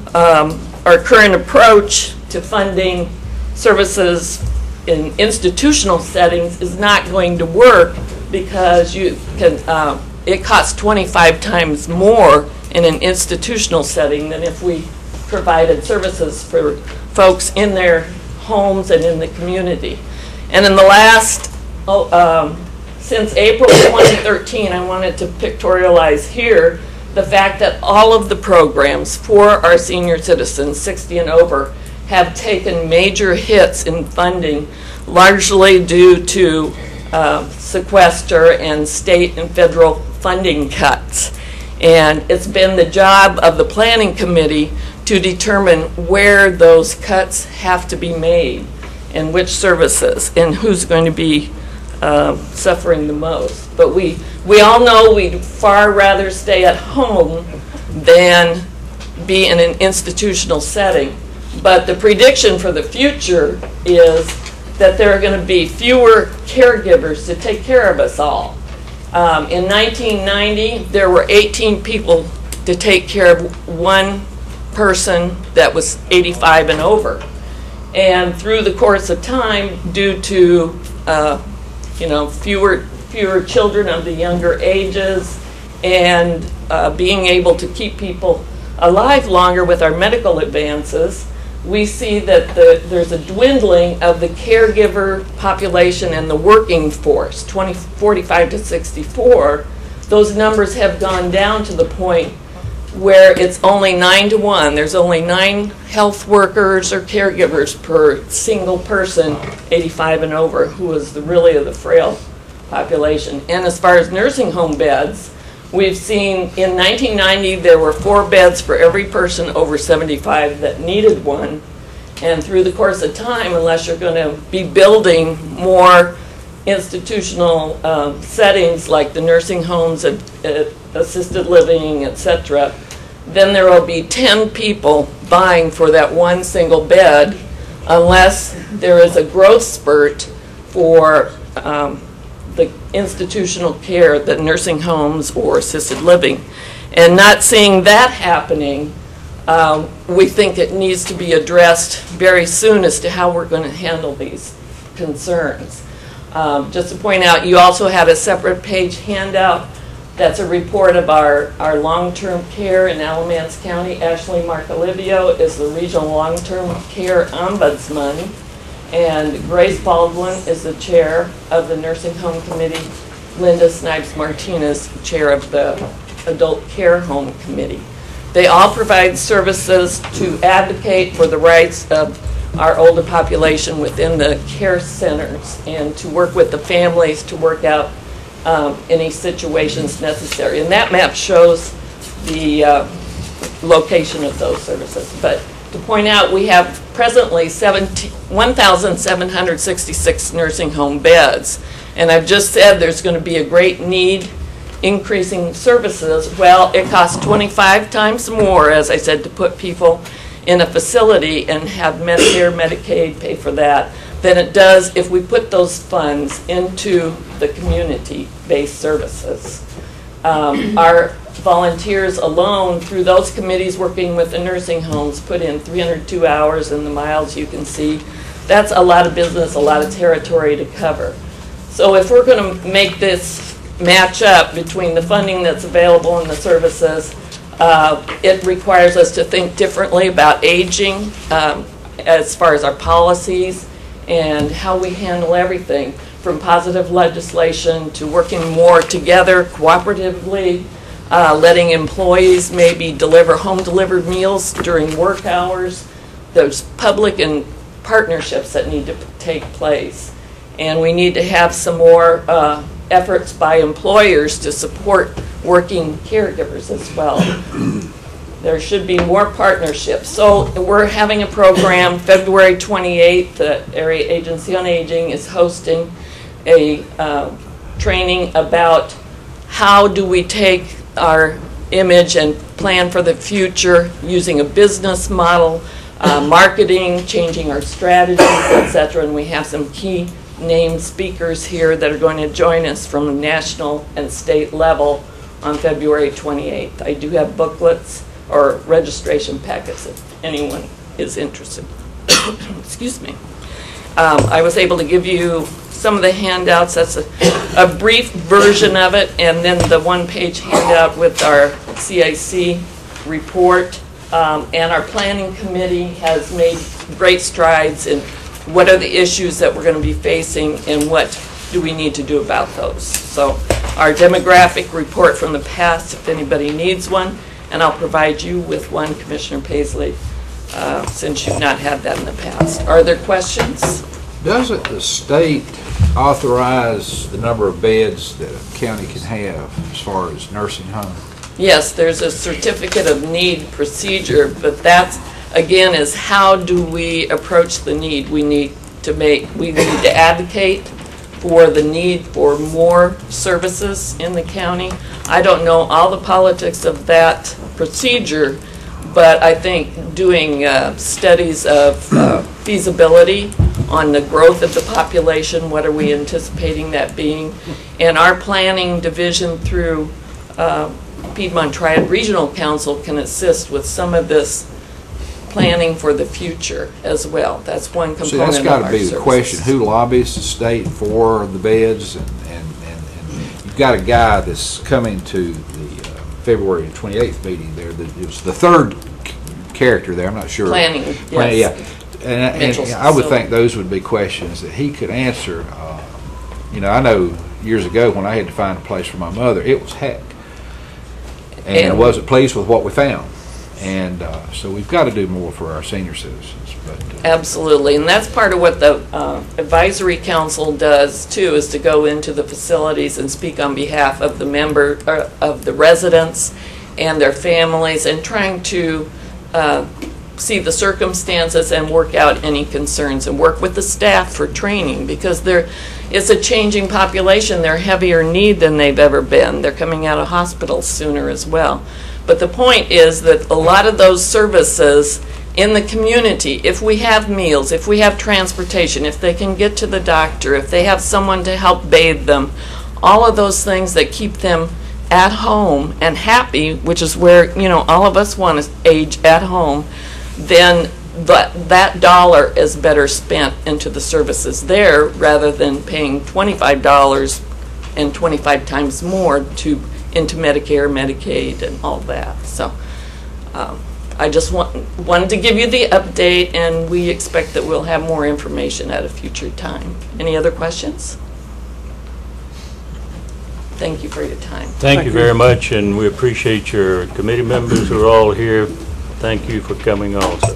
um, our current approach to funding services in institutional settings is not going to work, because you can um, it costs twenty-five times more in an institutional setting than if we provided services for folks in their homes and in the community. And in the last, oh, um, since April twenty thirteen, I wanted to pictorialize here the fact that all of the programs for our senior citizens, sixty and over, have taken major hits in funding, largely due to uh, sequester and state and federal funding cuts. And it's been the job of the planning committee to determine where those cuts have to be made and which services and who's going to be uh, suffering the most. But we, we all know we'd far rather stay at home than be in an institutional setting. But the prediction for the future is that there are going to be fewer caregivers to take care of us all. Um, in nineteen ninety, there were eighteen people to take care of one person that was eighty-five and over. And through the course of time, due to uh, you know fewer fewer children of the younger ages, and uh, being able to keep people alive longer with our medical advances, we see that the, there's a dwindling of the caregiver population and the working force, twenty, forty-five to sixty-four. Those numbers have gone down to the point where it's only nine to one. There's only nine health workers or caregivers per single person, eighty-five and over, who is the really of the frail population. And as far as nursing home beds, we've seen in nineteen ninety there were four beds for every person over seventy-five that needed one. And through the course of time, unless you're going to be building more institutional um, settings like the nursing homes, uh, uh, assisted living, et cetera, then there will be ten people vying for that one single bed unless there is a growth spurt for um, the institutional care, the nursing homes or assisted living. And not seeing that happening, um, we think it needs to be addressed very soon as to how we're going to handle these concerns. Um, just to point out, you also had a separate page handout that's a report of our, our long-term care in Alamance County. Ashley Marcolivio is the Regional Long-Term Care Ombudsman, and Grace Baldwin is the chair of the Nursing Home Committee. Linda Snipes Martinez, chair of the Adult Care Home Committee. They all provide services to advocate for the rights of our older population within the care centers and to work with the families to work out um, any situations necessary. And that map shows the uh, location of those services. But to point out, we have presently one thousand seven hundred sixty-six nursing home beds. And I've just said there's going to be a great need increasing services. Well, it costs twenty-five times more, as I said, to put people in a facility and have Medicare, Medicaid pay for that than it does if we put those funds into the community-based services. Um, our volunteers alone, through those committees working with the nursing homes, put in three hundred two hours, and the miles you can see. That's a lot of business, a lot of territory to cover. So if we're going to make this match up between the funding that's available and the services, uh, it requires us to think differently about aging um, as far as our policies and how we handle everything, from positive legislation to working more together cooperatively, uh, letting employees maybe deliver home-delivered meals during work hours. There's public and partnerships that need to take place. And we need to have some more uh, efforts by employers to support working caregivers as well. There should be more partnerships. So we're having a program, February twenty-eighth, the Area Agency on Aging is hosting a uh, training about how do we take our image and plan for the future using a business model, uh, marketing, changing our strategies, et cetera. And we have some key named speakers here that are going to join us from the national and state level on February twenty-eighth. I do have booklets or registration packets if anyone is interested. Excuse me. Um, I was able to give you some of the handouts. That's a, a brief version of it, and then the one-page handout with our C I C report. Um, and our planning committee has made great strides in what are the issues that we're going to be facing and what do we need to do about those. So our demographic report from the past, if anybody needs one, and I'll provide you with one, Commissioner Paisley, uh, since you've not had that in the past. Are there questions? Doesn't the state authorize the number of beds that a county can have as far as nursing home? Yes, there's a certificate of need procedure, but that's, again, is how do we approach the need? We need to make, we need to advocate for the need for more services in the county. I don't know all the politics of that procedure, but I think doing uh, studies of uh, feasibility on the growth of the population, what are we anticipating that being, and our planning division through uh, Piedmont Triad Regional Council can assist with some of this planning for the future as well. That's one component See, that's of got our to be the services. question. Who lobbies the state for the beds? And, and, and, and you've got a guy that's coming to the uh, February twenty-eighth meeting there. That it was the third c- character there. I'm not sure. Planning, Plan- yes. Yeah. And, and Mitchell's I would facility. think those would be questions that he could answer. Uh, you know, I know years ago when I had to find a place for my mother, it was heck. And, I And- wasn't pleased with what we found. And uh, so we've got to do more for our senior citizens. But uh, Absolutely, and that's part of what the uh, advisory council does too, is to go into the facilities and speak on behalf of the member, uh, of the residents and their families, and trying to uh, see the circumstances and work out any concerns, and work with the staff for training, because there is a changing population. They're heavier need than they've ever been. They're coming out of hospitals sooner as well. But the point is that a lot of those services in the community, if we have meals, if we have transportation, if they can get to the doctor, if they have someone to help bathe them, all of those things that keep them at home and happy, which is where, you know, all of us want to age at home, then that, that dollar is better spent into the services there rather than paying twenty-five dollars and twenty-five times more to into Medicare, Medicaid, and all that. So um, I just want, wanted to give you the update, and we expect that we'll have more information at a future time. Any other questions? Thank you for your time. Thank you very much, and we appreciate your committee members who are all here. Thank you for coming also.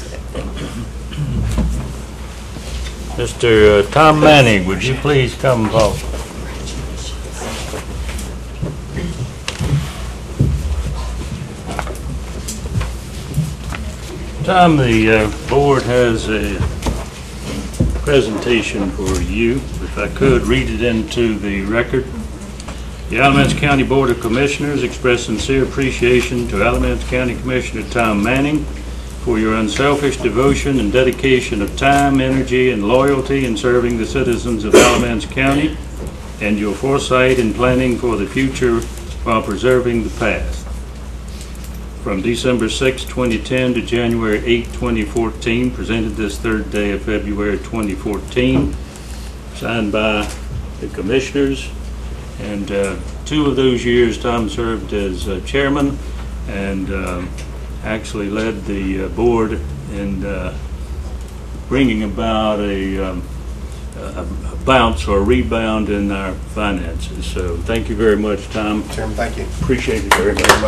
Mister uh, Tom Manning, would you please come forward? Tom, the uh, board has a presentation for you. If I could read it into the record. The Alamance County Board of Commissioners express sincere appreciation to Alamance County Commissioner Tom Manning for your unselfish devotion and dedication of time, energy, and loyalty in serving the citizens of Alamance County, and your foresight in planning for the future while preserving the past. From December sixth, twenty ten to January eighth, twenty fourteen, presented this third day of February twenty fourteen, signed by the commissioners. And uh, two of those years, Tom served as uh, chairman and uh, actually led the uh, board in uh, bringing about a, um, a, a bounce or a rebound in our finances. So thank you very much, Tom. Chairman, thank you. Appreciate it very much.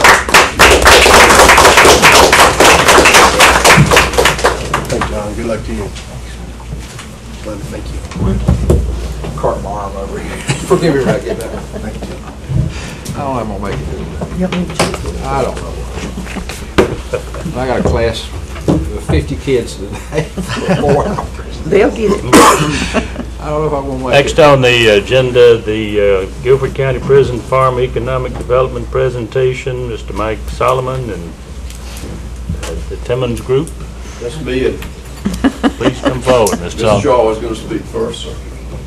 Thank you, John. Good luck to you. Glenn, thank you. cart my arm over here. Forgive me when I get back. Thank you. I don't know I'm gonna make it do that. I don't know. I got a class with fifty kids today for four hours. They'll get it. I don't know if I'm gonna make it. Next on the agenda, the uh, Guilford County Prison Farm Economic Development presentation, Mister Mike Solomon and uh, the Timmons Group. That's me. It. Please come forward, Mister Mister Solomon. Shaw is going to speak first, sir.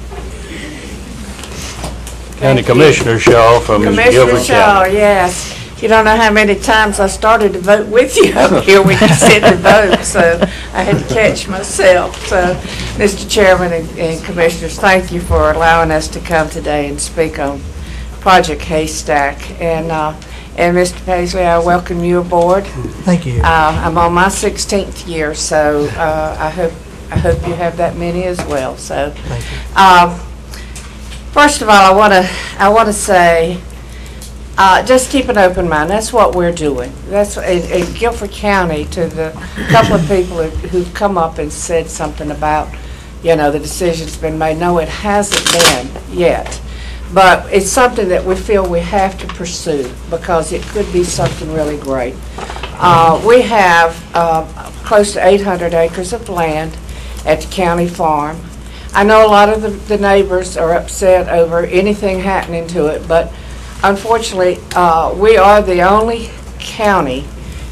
County Commissioner Shaw from Commissioner Guilford Shaw, County. yes. You don't know how many times I started to vote with you up here when you said to vote, so I had to catch myself. So, Mister Chairman and, and Commissioners, thank you for allowing us to come today and speak on Project Haystack. And, uh, and Mister Paisley, I welcome you aboard. Thank you. Uh, I'm on my sixteenth year, so uh, I hope I hope you have that many as well. So, Thank you. um, first of all, I want to I want to say, uh, just keep an open mind. That's what we're doing. That's in, in Guilford County. To the couple of people who, who've come up and said something about, you know, the decision's been made. No, it hasn't been yet. But it's something that we feel we have to pursue because it could be something really great. Uh, we have uh, close to eight hundred acres of land at the county farm. I know a lot of the, the neighbors are upset over anything happening to it, but unfortunately, uh, we are the only county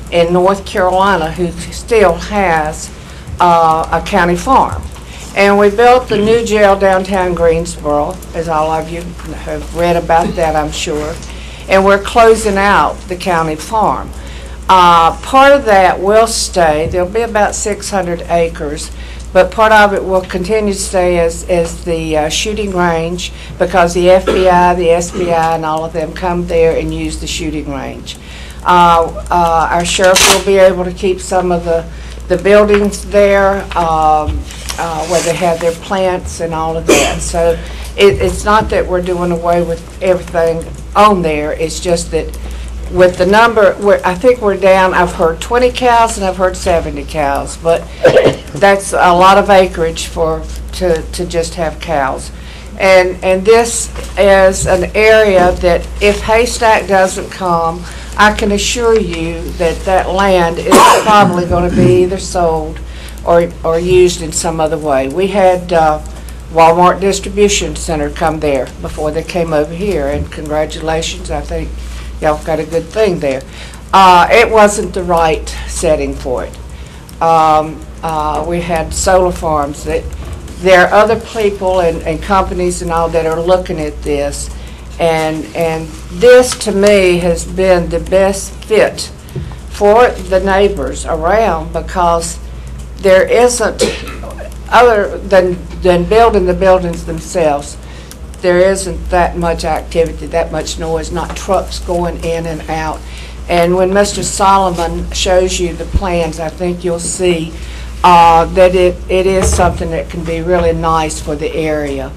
in North Carolina who still has uh, a county farm. And we built the new jail downtown Greensboro, as all of you have read about that, I'm sure. And we're closing out the county farm. Uh, part of that will stay. There'll be about six hundred acres, but part of it will continue to stay as, as the uh, shooting range, because the F B I, the S B I, and all of them come there and use the shooting range. Uh, uh, our sheriff will be able to keep some of the, the buildings there, um, uh, where they have their plants and all of that. So it, it's not that we're doing away with everything on there. It's just that with the number, we're, I think we're down, I've heard twenty cows and I've heard seventy cows, but that's a lot of acreage for, to, to just have cows. And, and this is an area that if Haystack doesn't come, I can assure you that that land is probably going to be either sold or, or used in some other way. We had uh, Walmart Distribution Center come there before they came over here, and congratulations, I think y'all got a good thing there. Uh, it wasn't the right setting for it. Um, uh, we had solar farms. That there are other people and, and companies and all that are looking at this, and and this to me has been the best fit for the neighbors around, because there isn't, other than than building the buildings themselves, there isn't that much activity, that much noise, not trucks going in and out. And when Mister Solomon shows you the plans, I think you'll see uh, that it, it is something that can be really nice for the area.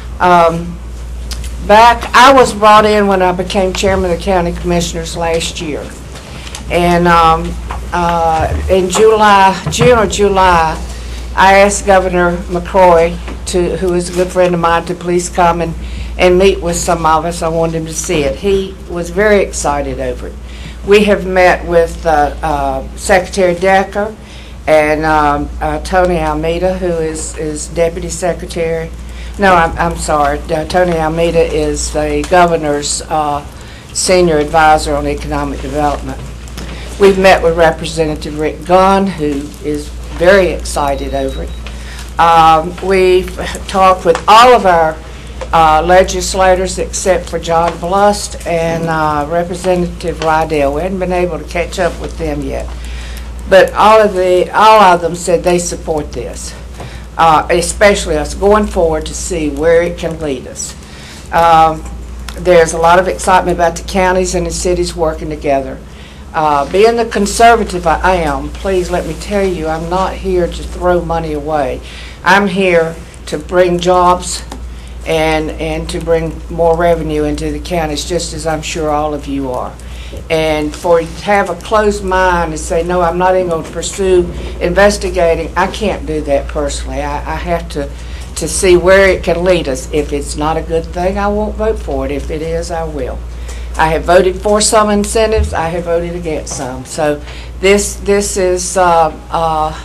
Um, back, I was brought in when I became chairman of the county commissioners last year. And um, uh, in July, June or July, I asked Governor McCrory, to, who is a good friend of mine, to please come and, and meet with some of us. I wanted him to see it. He was very excited over it. We have met with uh, uh, Secretary Decker and um, uh, Tony Almeida, who is, is Deputy Secretary. No, I'm, I'm sorry. Uh, Tony Almeida is the governor's uh, senior advisor on economic development. We've met with Representative Rick Gunn, who is very excited over it. Um, we've talked with all of our uh, legislators except for John Blust and uh, Representative Rydell. We hadn't been able to catch up with them yet, but all of the all of them said they support this, uh, especially us going forward to see where it can lead us. Um, there's a lot of excitement about the counties and the cities working together. Uh, being the conservative I am, please let me tell you, I'm not here to throw money away. I'm here to bring jobs and and to bring more revenue into the counties, just as I'm sure all of you are. And for to have a closed mind and say, no, I'm not even going to pursue investigating, I can't do that personally. I, I have to, to see where it can lead us. If it's not a good thing, I won't vote for it. If it is, I will. I have voted for some incentives. I have voted against some. So this this is uh, uh,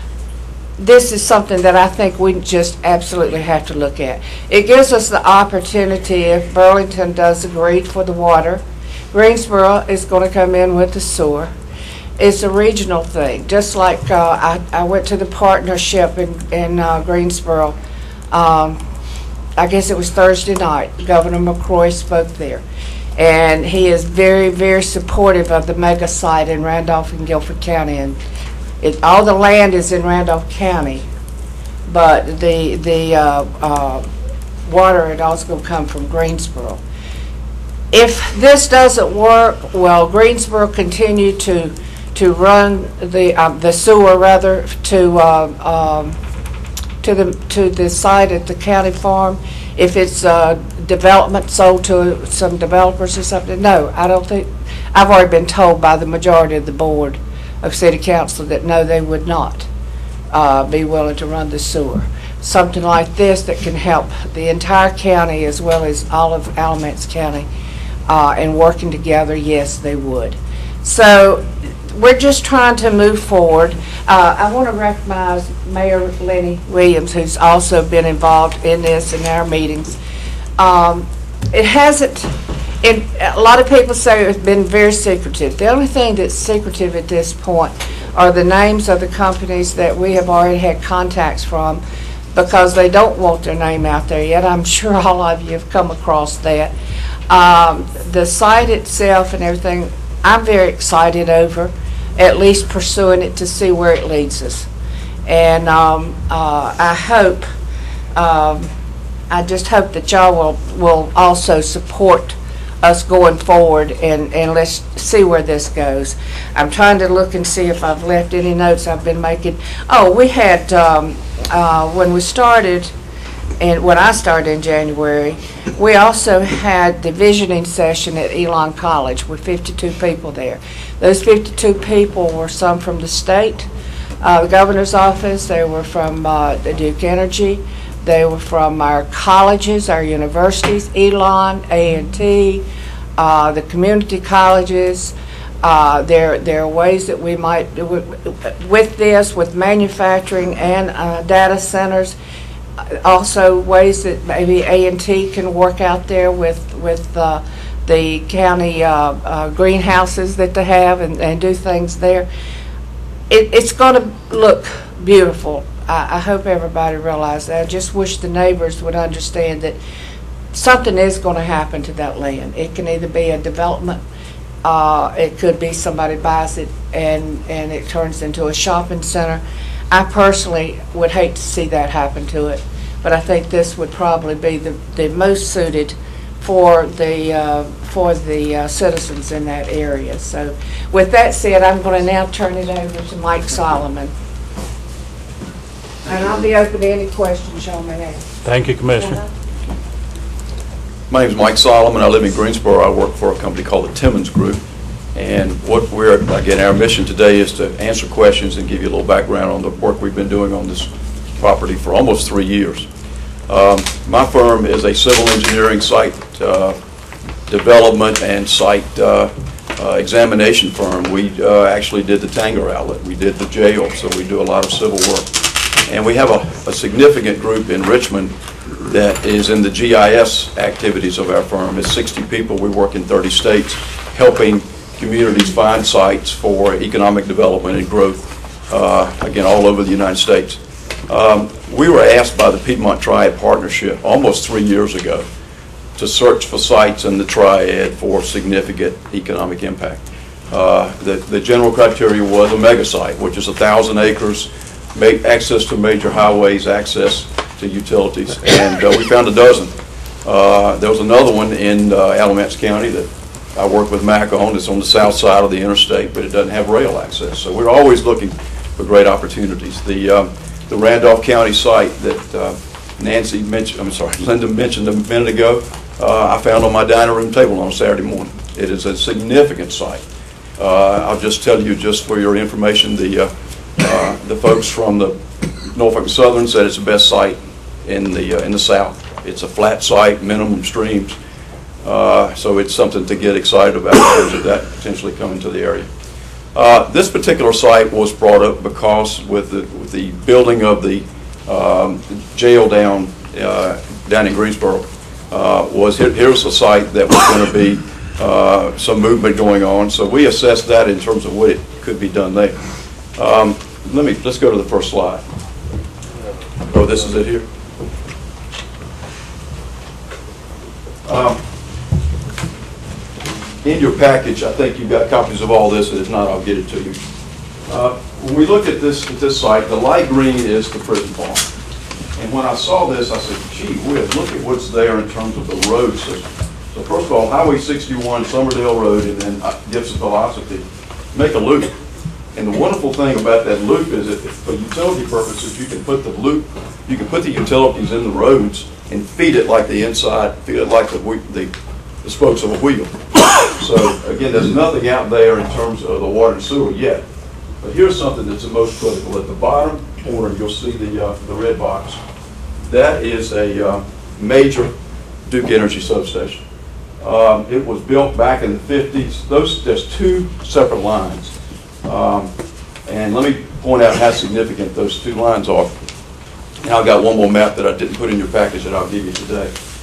this is something that I think we just absolutely have to look at. It gives us the opportunity, if Burlington does agree for the water, Greensboro is going to come in with the sewer. It's a regional thing. Just like uh, I, I went to the partnership in, in uh, Greensboro. Um, I guess it was Thursday night. Governor McCrory spoke there. And he is very, very supportive of the mega site in Randolph and Guilford County. And it, all the land is in Randolph County, but the the uh, uh, water is also going to come from Greensboro. If this doesn't work, well, Greensboro continue to to run the um, the sewer rather to uh, um, to the to the site at the county farm. If it's uh, development sold to some developers or something, no, I don't think. I've already been told by the majority of the board of city council that no, they would not uh, be willing to run the sewer. Something like this that can help the entire county as well as all of Alamance County uh, and working together, yes, they would. So we're just trying to move forward. Uh, I want to recognize Mayor Lenny Williams, who's also been involved in this in our meetings. Um, it hasn't, And a lot of people say it's been very secretive. The only thing that's secretive at this point are the names of the companies that we have already had contacts from, because they don't want their name out there yet. I'm sure all of you have come across that. Um, the site itself and everything, I'm very excited over, at least pursuing it to see where it leads us. And um, uh, I hope, um, I just hope that y'all will, will also support us going forward, and, and let's see where this goes. I'm trying to look and see if I've left any notes I've been making. Oh, we had, um, uh, when we started, and when I started in January, we also had the visioning session at Elon College with fifty-two people there. Those fifty-two people were some from the state, uh, the governor's office, they were from uh, Duke Energy, they were from our colleges, our universities, Elon, A and T, uh, the community colleges. Uh, there, there are ways that we might, with this, with manufacturing and uh, data centers, also ways that maybe A and T can work out there with, with uh, the county uh, uh, greenhouses that they have, and, and do things there. It, it's going to look beautiful. I, I hope everybody realizes that. I just wish the neighbors would understand that something is going to happen to that land. It can either be a development, uh, it could be somebody buys it and, and it turns into a shopping center. I personally would hate to see that happen to it, but I think this would probably be the, the most suited for the uh, for the uh, citizens in that area. So with that said, I'm going to now turn it over to Mike Solomon. And I'll be open to any questions y'all may have. Thank you, Commissioner. My name is Mike Solomon. I live in Greensboro. I work for a company called the Timmons Group. And what we're, again, our mission today is to answer questions and give you a little background on the work we've been doing on this property for almost three years. Um, my firm is a civil engineering site uh, development and site uh, uh, examination firm. We uh, actually did the Tanger outlet. We did the jail, so we do a lot of civil work. And we have a, a significant group in Richmond that is in the G I S activities of our firm. It's sixty people. We work in thirty states, helping communities find sites for economic development and growth, uh, again, all over the United States. Um, we were asked by the Piedmont Triad Partnership almost three years ago to search for sites in the Triad for significant economic impact. Uh, the, the general criteria was a mega site, which is a thousand acres, make access to major highways, access to utilities, and uh, we found a dozen. Uh, there was another one in uh, Alamance County that I work with MAC on. It's on the south side of the interstate, but it doesn't have rail access. So we're always looking for great opportunities. The um, the Randolph County site that uh, Nancy mentioned, I'm sorry, Linda mentioned a minute ago, uh, I found on my dining room table on a Saturday morning. It is a significant site. Uh, I'll just tell you, just for your information, the uh, uh, the folks from the Norfolk Southern said it's the best site in the uh, in the South. It's a flat site, minimum streams. Uh, so it's something to get excited about in terms of that potentially coming to the area. Uh, this particular site was brought up because with the, with the building of the um, jail down uh, down in Greensboro, uh, was here, here's a site that was going to be uh, some movement going on. So we assessed that in terms of what it could be done there. Um, let me let's go to the first slide. Oh, this is it here. Um, In your package, I think you've got copies of all this, and if not, I'll get it to you. Uh, when we look at this at this site, the light green is the prison farm. And when I saw this, I said, gee whiz, look at what's there in terms of the road system. So first of all, Highway sixty-one, Somerdale Road, and then Gibson Velocity, make a loop. And the wonderful thing about that loop is that if, for utility purposes, you can put the loop, you can put the utilities in the roads and feed it like the inside, feed it like the, the, the spokes of a wheel. So again, there's nothing out there in terms of the water and sewer yet. But here's something that's the most critical. At the bottom corner, you'll see the uh, the red box. That is a uh, major Duke Energy substation. Um, it was built back in the fifties. Those there's two separate lines, um, and let me point out how significant those two lines are. Now I've got one more map that I didn't put in your package that I'll give you today.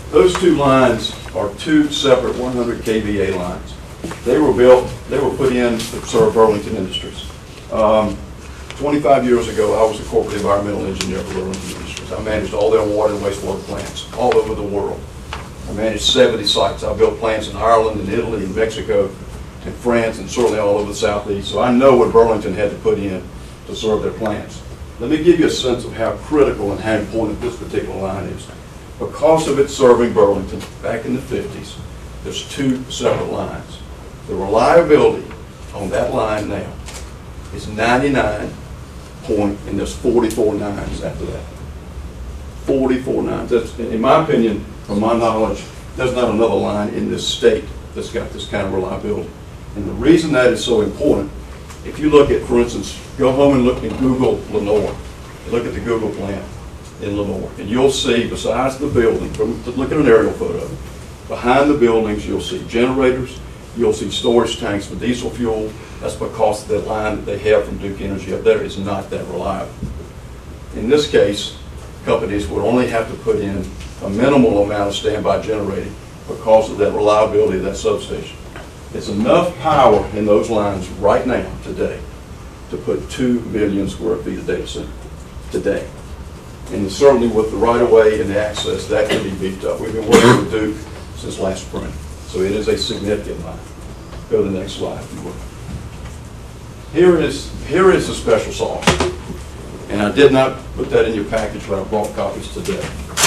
Those two lines are two separate one hundred K V A lines. They were built, they were put in to serve Burlington Industries. Um, twenty-five years ago, I was a corporate environmental engineer for Burlington Industries. I managed all their water and wastewater plants all over the world. I managed seventy sites. I built plants in Ireland and Italy and Mexico and France and certainly all over the Southeast. So I know what Burlington had to put in to serve their plants. Let me give you a sense of how critical and how important this particular line is. Because of it serving Burlington back in the fifties, there's two separate lines. The reliability on that line now is ninety-nine point, and there's forty-four nines after that. forty-four nines. That's, in my opinion, from my knowledge, there's not another line in this state that's got this kind of reliability. And the reason that is so important, if you look at, for instance, go home and look and Google Lenore. Look at the Google plant in Lenore, and you'll see, besides the building, from look at an aerial photo, behind the buildings you'll see generators, you'll see storage tanks for diesel fuel. That's because the line that they have from Duke Energy up there is not that reliable. In this case, companies would only have to put in a minimal amount of standby generating because of that reliability of that substation. It's enough power in those lines right now, today, to put two million square feet of data center today. And certainly with the right-of-way and the access, that can be beefed up. We've been working with Duke since last spring. So it is a significant line. Go to the next slide, if you will. Here is, here is the special sauce. And I did not put that in your package, but I brought copies today.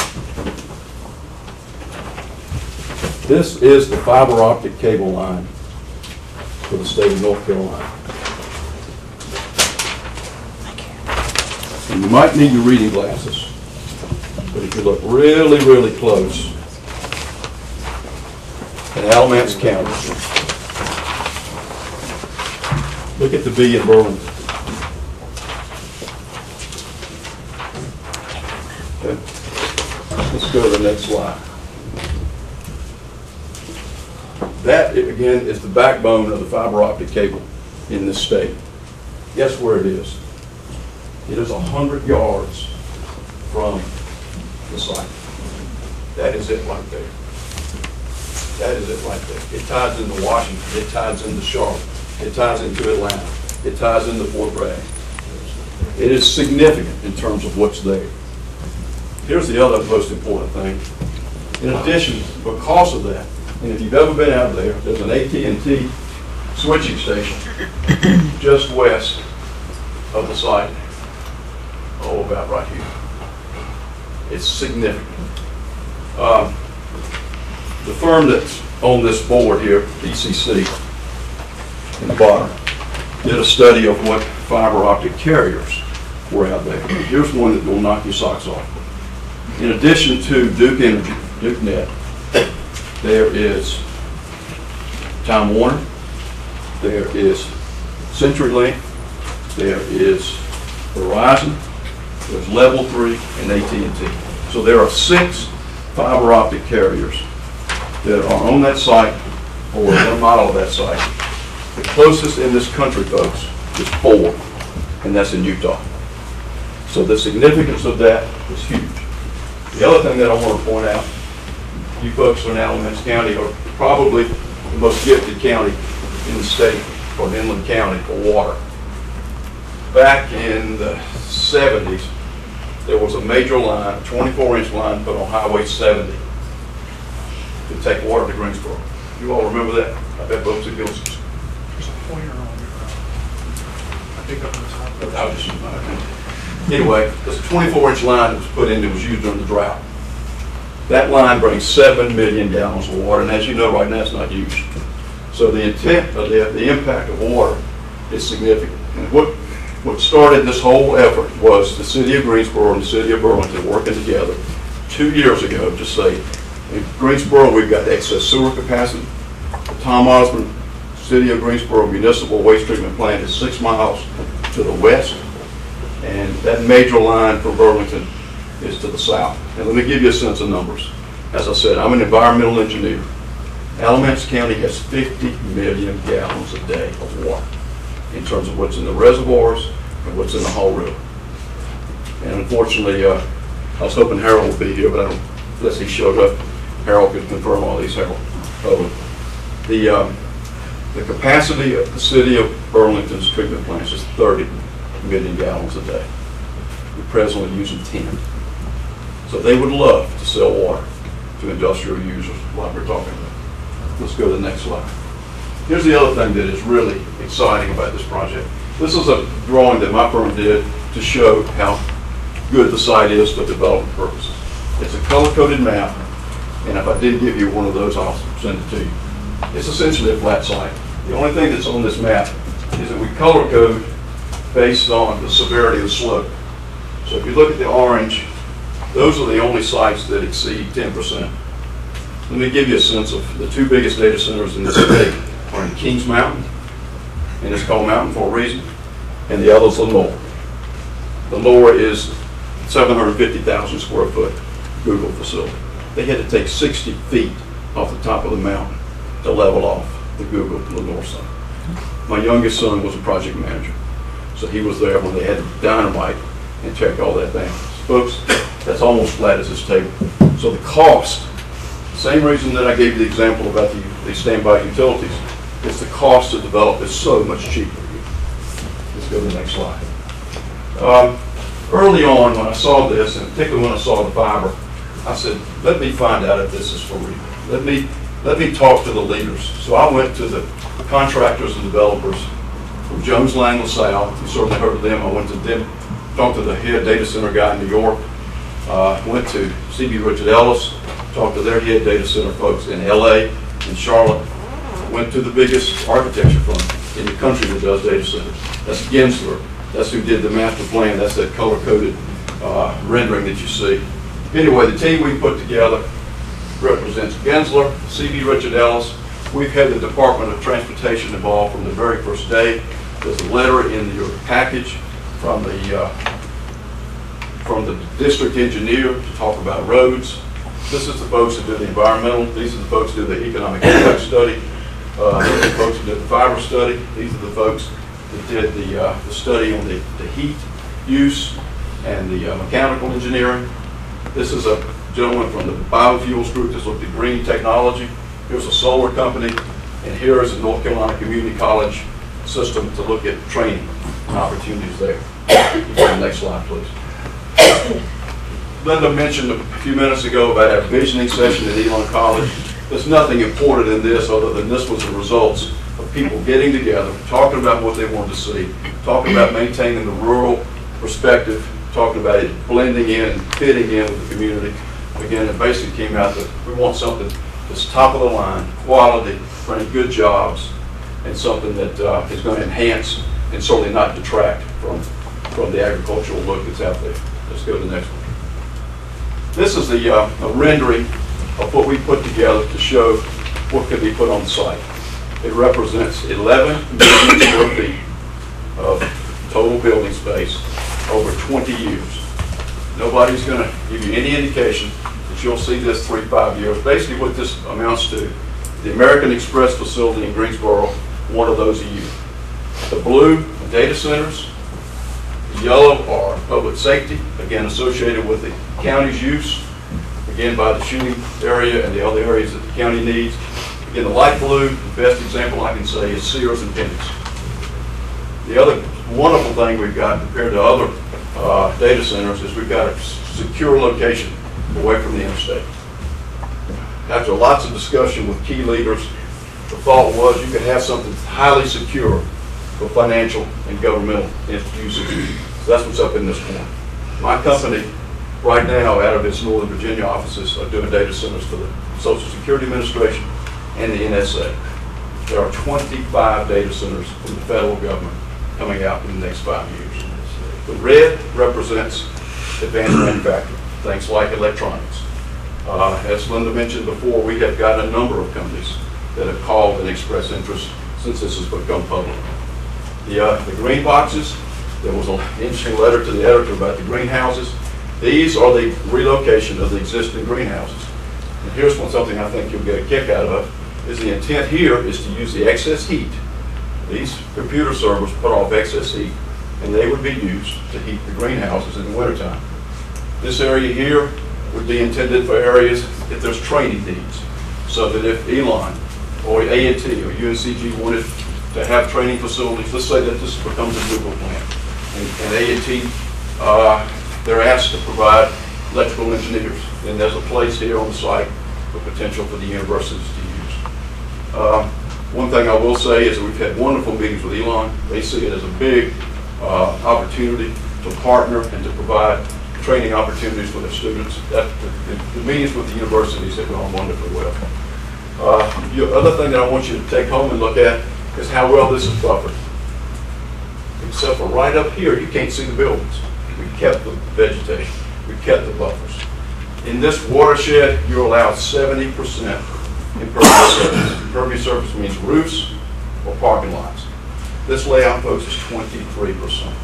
This is the fiber optic cable line for the state of North Carolina. And you might need your reading glasses, but if you look really, really close at Alamance County, look at the B in Burlington. Okay. Let's go to the next slide. That, again, is the backbone of the fiber optic cable in this state. Guess where it is? It is one hundred yards from the site. That is it right there. That is it right there. It ties into Washington. It ties into Charlotte. It ties into Atlanta. It ties into Fort Bragg. It is significant in terms of what's there. Here's the other most important thing. In addition, because of that, and if you've ever been out there, there's an A T and T switching station just west of the site. Oh, about right here. It's significant. Um, the firm that's on this board here, E C C, in the bottom, did a study of what fiber optic carriers were out there. Here's one that will knock your socks off. In addition to Duke Energy, DukeNet, there is Time Warner, there is CenturyLink, there is Verizon, there's Level three, and A T and T. So there are six fiber optic carriers that are on that site or one mile of that site. The closest in this country, folks, is four, and that's in Utah. So the significance of that is huge. The other thing that I want to point out, you folks in Alamance County are probably the most gifted county in the state, or an inland county, for water. Back in the seventies, there was a major line, a twenty-four inch line put on Highway seventy to take water to Greensboro. You all remember that? I bet both of you. There's a pointer on your, uh, I pick up on the top. I was just, uh, anyway, there's a twenty-four inch line that was put in that was used during the drought. That line brings seven million gallons of water, and as you know, right now it's not used. So the intent of the, the impact of water is significant. And what, what started this whole effort was the city of Greensboro and the city of Burlington working together two years ago to say, in Greensboro we've got excess sewer capacity. The Tom Osborne City of Greensboro Municipal Waste Treatment Plant is six miles to the west, and that major line for Burlington is to the south. And let me give you a sense of numbers. As I said, I'm an environmental engineer. Alamance County has fifty million gallons a day of water in terms of what's in the reservoirs and what's in the Haw River. And unfortunately, uh, I was hoping Harold would be here, but I don't, unless he showed up. Harold could confirm all these, Harold. Uh, the, um, the capacity of the city of Burlington's treatment plants is thirty million gallons a day. We're presently using ten. So they would love to sell water to industrial users like we're talking about. Let's go to the next slide. Here's the other thing that is really exciting about this project. This is a drawing that my firm did to show how good the site is for development purposes. It's a color-coded map, and if I did give you one of those, I'll send it to you. It's essentially a flat site. The only thing that's on this map is that we color code based on the severity of the slope. So if you look at the orange, those are the only sites that exceed ten percent. Let me give you a sense of the two biggest data centers in this state are in Kings Mountain, and it's called Mountain for a reason, and the other's Lenore. Lenore is seven hundred fifty thousand square foot Google facility. They had to take sixty feet off the top of the mountain to level off the Google Lenore site. My youngest son was a project manager, so he was there when they had to dynamite and check all that down. Folks, that's almost flat as this table. So the cost, same reason that I gave you the example about the, the standby utilities, is the cost to develop is so much cheaper. Let's go to the next slide. Um, early on when I saw this, and particularly when I saw the fiber, I said, let me find out if this is for real. Let me, let me talk to the leaders. So I went to the contractors and developers from Jones Lang LaSalle. You certainly heard of them. I went to them, talked to the head data center guy in New York. Uh, went to C B Richard Ellis, talked to their head data center folks in L A and Charlotte. Went to the biggest architecture firm in the country that does data centers. That's Gensler. That's who did the master plan. That's that color-coded uh, rendering that you see. Anyway, the team we put together represents Gensler, C B Richard Ellis. We've had the Department of Transportation involved from the very first day. There's a letter in your package from the uh, from the district engineer to talk about roads. This is the folks who do the environmental. These are the folks who do the economic impact study. Uh, these are the folks who did the fiber study. These are the folks that did the, uh, the study on the, the heat use and the uh, mechanical engineering. This is a gentleman from the biofuels group that's looked at green technology. Here's a solar company, and here is a North Carolina Community College system to look at training and opportunities there. Go to the next slide, please. Linda mentioned a few minutes ago about our visioning session at Elon College. There's nothing important in this other than this was the results of people getting together, talking about what they wanted to see, talking about maintaining the rural perspective, talking about it blending in and fitting in with the community. Again, it basically came out that we want something that's top of the line, quality, running good jobs, and something that uh, is going to enhance and certainly not detract from, from the agricultural look that's out there. Let's go to the next one. This is the uh, a rendering of what we put together to show what could be put on the site. It represents eleven million square feet of total building space over twenty years. Nobody's going to give you any indication that you'll see this three, five years. Basically what this amounts to, the American Express facility in Greensboro, one of those a year. The blue, the data centers. The yellow are public safety, again associated with the county's use, again by the shooting area and the other areas that the county needs. Again, the light blue, the best example I can say is Sears and Penny's. The other wonderful thing we've got compared to other uh, data centers is we've got a secure location away from the interstate. After lots of discussion with key leaders, the thought was you could have something highly secure for financial and governmental uses. So that's what's up in this corner. My company, right now, out of its Northern Virginia offices, are doing data centers for the Social Security Administration and the N S A. There are twenty-five data centers from the federal government coming out in the next five years. The red represents advanced manufacturing, things like electronics. Uh, as Linda mentioned before, we have got a number of companies that have called and expressed interest since this has become public. The, uh, the green boxes, there was an interesting letter to the editor about the greenhouses. These are the relocation of the existing greenhouses. And here's one, something I think you'll get a kick out of, is the intent here is to use the excess heat. These computer servers put off excess heat, and they would be used to heat the greenhouses in the wintertime. This area here would be intended for areas if there's training needs. So that if Elon or A and T or U N C G wanted to have training facilities, let's say that this becomes a Google plant, and, and A and T, uh, they're asked to provide electrical engineers, and there's a place here on the site for potential for the universities to use. Uh, one thing I will say is that we've had wonderful meetings with Elon. They see it as a big uh, opportunity to partner and to provide training opportunities for their students. That, the, the meetings with the universities have gone wonderfully well. Uh, the other thing that I want you to take home and look at is how well this is buffered. Except for right up here, you can't see the buildings. We kept the vegetation. We kept the buffers. In this watershed, you're allowed seventy percent impervious surface. Impervious surface means roofs or parking lots. This layout, folks, is twenty-three percent.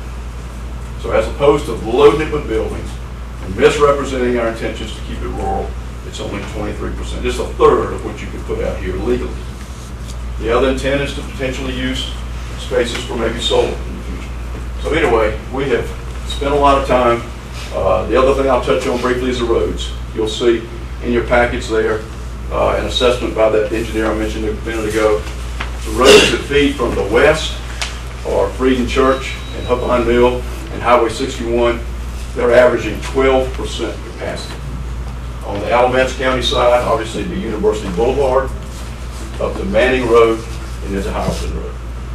So as opposed to loading it with buildings and misrepresenting our intentions to keep it rural, it's only twenty-three percent. Just a third of what you could put out here legally. The other intent is to potentially use spaces for maybe solar in the future. So anyway, we have spent a lot of time. Uh, the other thing I'll touch on briefly is the roads. You'll see in your package there uh, an assessment by that engineer I mentioned a minute ago. The roads that feed from the west are Frieden Church and Huckline Mill and Highway sixty-one. They're averaging twelve percent capacity. On the Alamance County side, obviously the University Boulevard, up to Manning Road, and into Houston Road.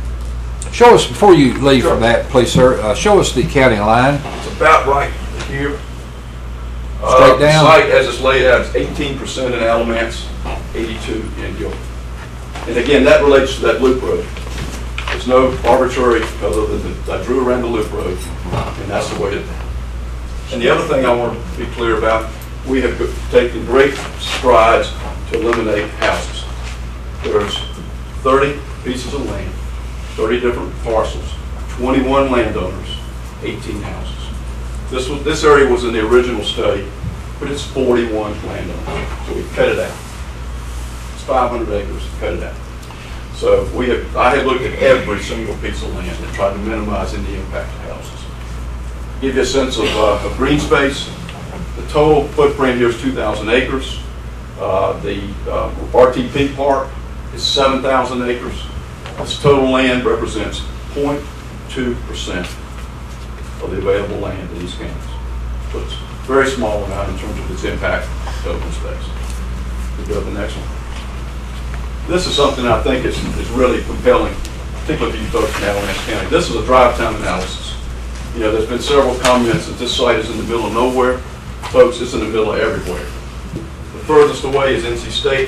Show us, before you leave sure. from that, please, sir, uh, show us the county line. It's about right here. Straight uh, down. The site, as it's laid out, is eighteen percent in Alamance, eighty-two in Guilford. And again, that relates to that loop road. There's no arbitrary, other than the, I drew around the loop road, and that's the way it is. And the other thing I want to be clear about, we have taken great strides to eliminate houses. There's thirty pieces of land, thirty different parcels, twenty-one landowners, eighteen houses. This was this area was in the original study, but it's forty-one landowners, so we cut it out. It's five hundred acres, cut it out. So we have, I have looked at every single piece of land and tried to minimize any impact to houses. Give you a sense of, uh, of green space. The total footprint here is two thousand acres. Uh, the uh, R T P Park is seven thousand acres. This total land represents zero point two percent of the available land in these counties. So it's a very small amount in terms of its impact to open space. We'll go to the next one. This is something I think is, is really compelling, particularly for you folks in Alamance County. This is a drive time analysis. You know, there's been several comments that this site is in the middle of nowhere. Folks, it's in the middle of everywhere. The furthest away is N C State.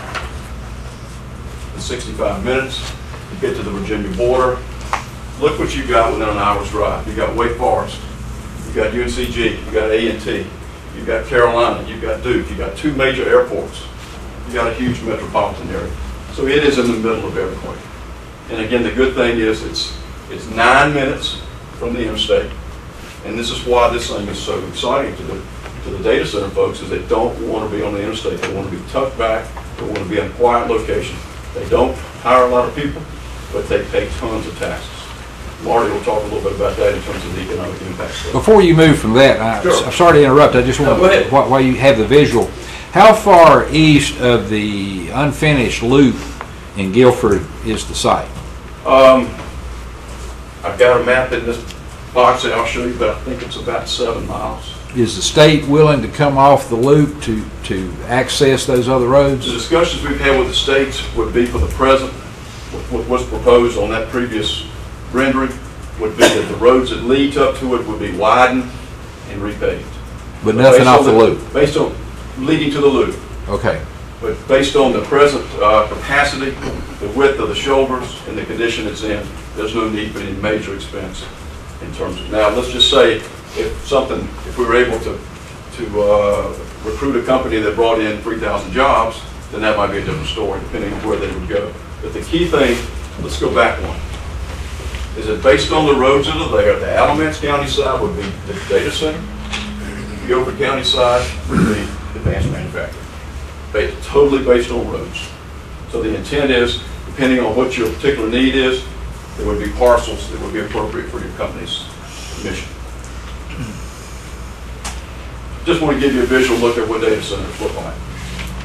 It's sixty-five minutes. You get to the Virginia border. Look what you've got within an hour's drive. You've got Wake Forest. You've got U N C G. You've got A and T. You've got Carolina. You've got Duke. You've got two major airports. You've got a huge metropolitan area. So it is in the middle of everywhere. And again, the good thing is it's, it's nine minutes from the interstate. And this is why this thing is so exciting to the, to the data center folks, is they don't want to be on the interstate. They want to be tucked back. They want to be in a quiet location. They don't hire a lot of people, but they pay tons of taxes. Marty will talk a little bit about that in terms of the economic impact. Before you move from that, I, sure. I'm sorry to interrupt. I just want no, to, while you have the visual, how far east of the unfinished loop in Guilford is the site? Um, I've got a map in this box that I'll show you, but I think it's about seven miles. Is the state willing to come off the loop to, to access those other roads? The discussions we've had with the states would be for the present. What was proposed on that previous rendering would be that the roads that lead up to it would be widened and repaved. But nothing off the the loop? Based on leading to the loop. Okay. But based on the present uh, capacity, the width of the shoulders, and the condition it's in, there's no need for any major expense in terms of. Now, let's just say if something, if we were able to to uh, recruit a company that brought in three thousand jobs, then that might be a different story, depending on where they would go. But the key thing, let's go back one, is that based on the roads that are there, the Alamance County side would be the data center, the Guilford County side would be advanced manufacturing. Based, totally based on roads. So the intent is, depending on what your particular need is, there would be parcels that would be appropriate for your company's mission. Just want to give you a visual look at what data centers look like.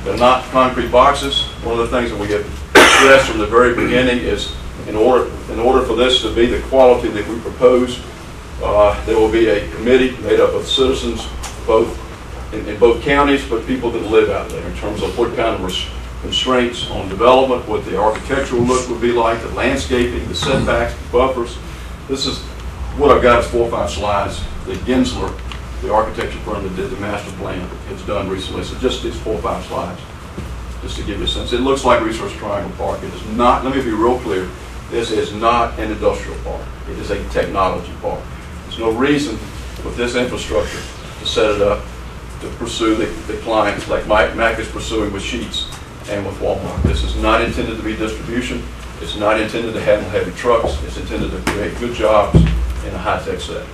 They're not concrete boxes. One of the things that we have stressed from the very beginning is in order, in order for this to be the quality that we propose, uh, there will be a committee made up of citizens both in, in both counties, but people that live out there in terms of what kind of res constraints on development, what the architectural look would be like, the landscaping, the setbacks, the buffers. This is what I've got is four or five slides that Gensler, the architecture firm that did the master plan, has done recently. So just these four or five slides, just to give you a sense. It looks like Resource Triangle Park. It is not, let me be real clear, this is not an industrial park. It is a technology park. There's no reason with this infrastructure to set it up to pursue the, the clients like Mike Mack is pursuing with Sheetz and with Walmart. This is not intended to be distribution. It's not intended to handle heavy trucks. It's intended to create good jobs in a high-tech setting.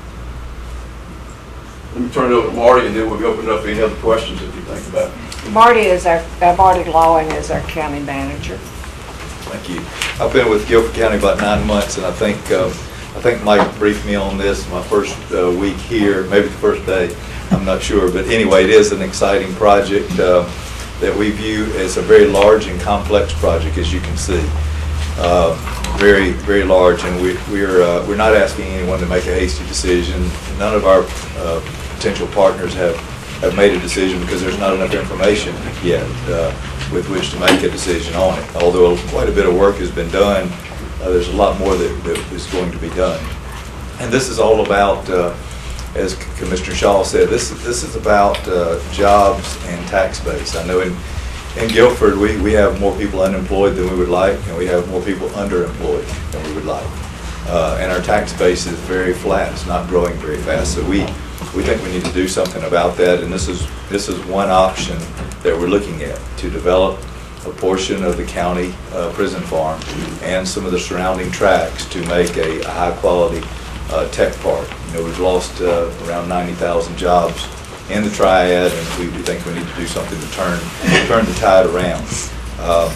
Let me turn it over to Marty, and then we'll open it up to any other questions that you think about. Marty is our, uh, Marty Lawing is our county manager. Thank you. I've been with Guilford County about nine months, and I think uh, I think Mike briefed me on this my first uh, week here, maybe the first day. I'm not sure, but anyway, it is an exciting project uh, that we view as a very large and complex project, as you can see. Uh, very, very large, and we, we're uh, we're not asking anyone to make a hasty decision. None of our uh, potential partners have have made a decision because there's not enough information yet uh, with which to make a decision on it. Although quite a bit of work has been done, uh, there's a lot more that, that is going to be done. And this is all about, uh, as Commissioner Shaw said, this this is about uh, jobs and tax base. I know in in Guilford we we have more people unemployed than we would like, and we have more people underemployed than we would like. Uh, and our tax base is very flat; it's not growing very fast. So we. We think we need to do something about that, and this is this is one option that we're looking at, to develop a portion of the county uh, prison farm and some of the surrounding tracts to make a, a high-quality uh, tech park. You know, we've lost uh, around ninety thousand jobs in the triad, and we, we think we need to do something to turn turn the tide around. Um,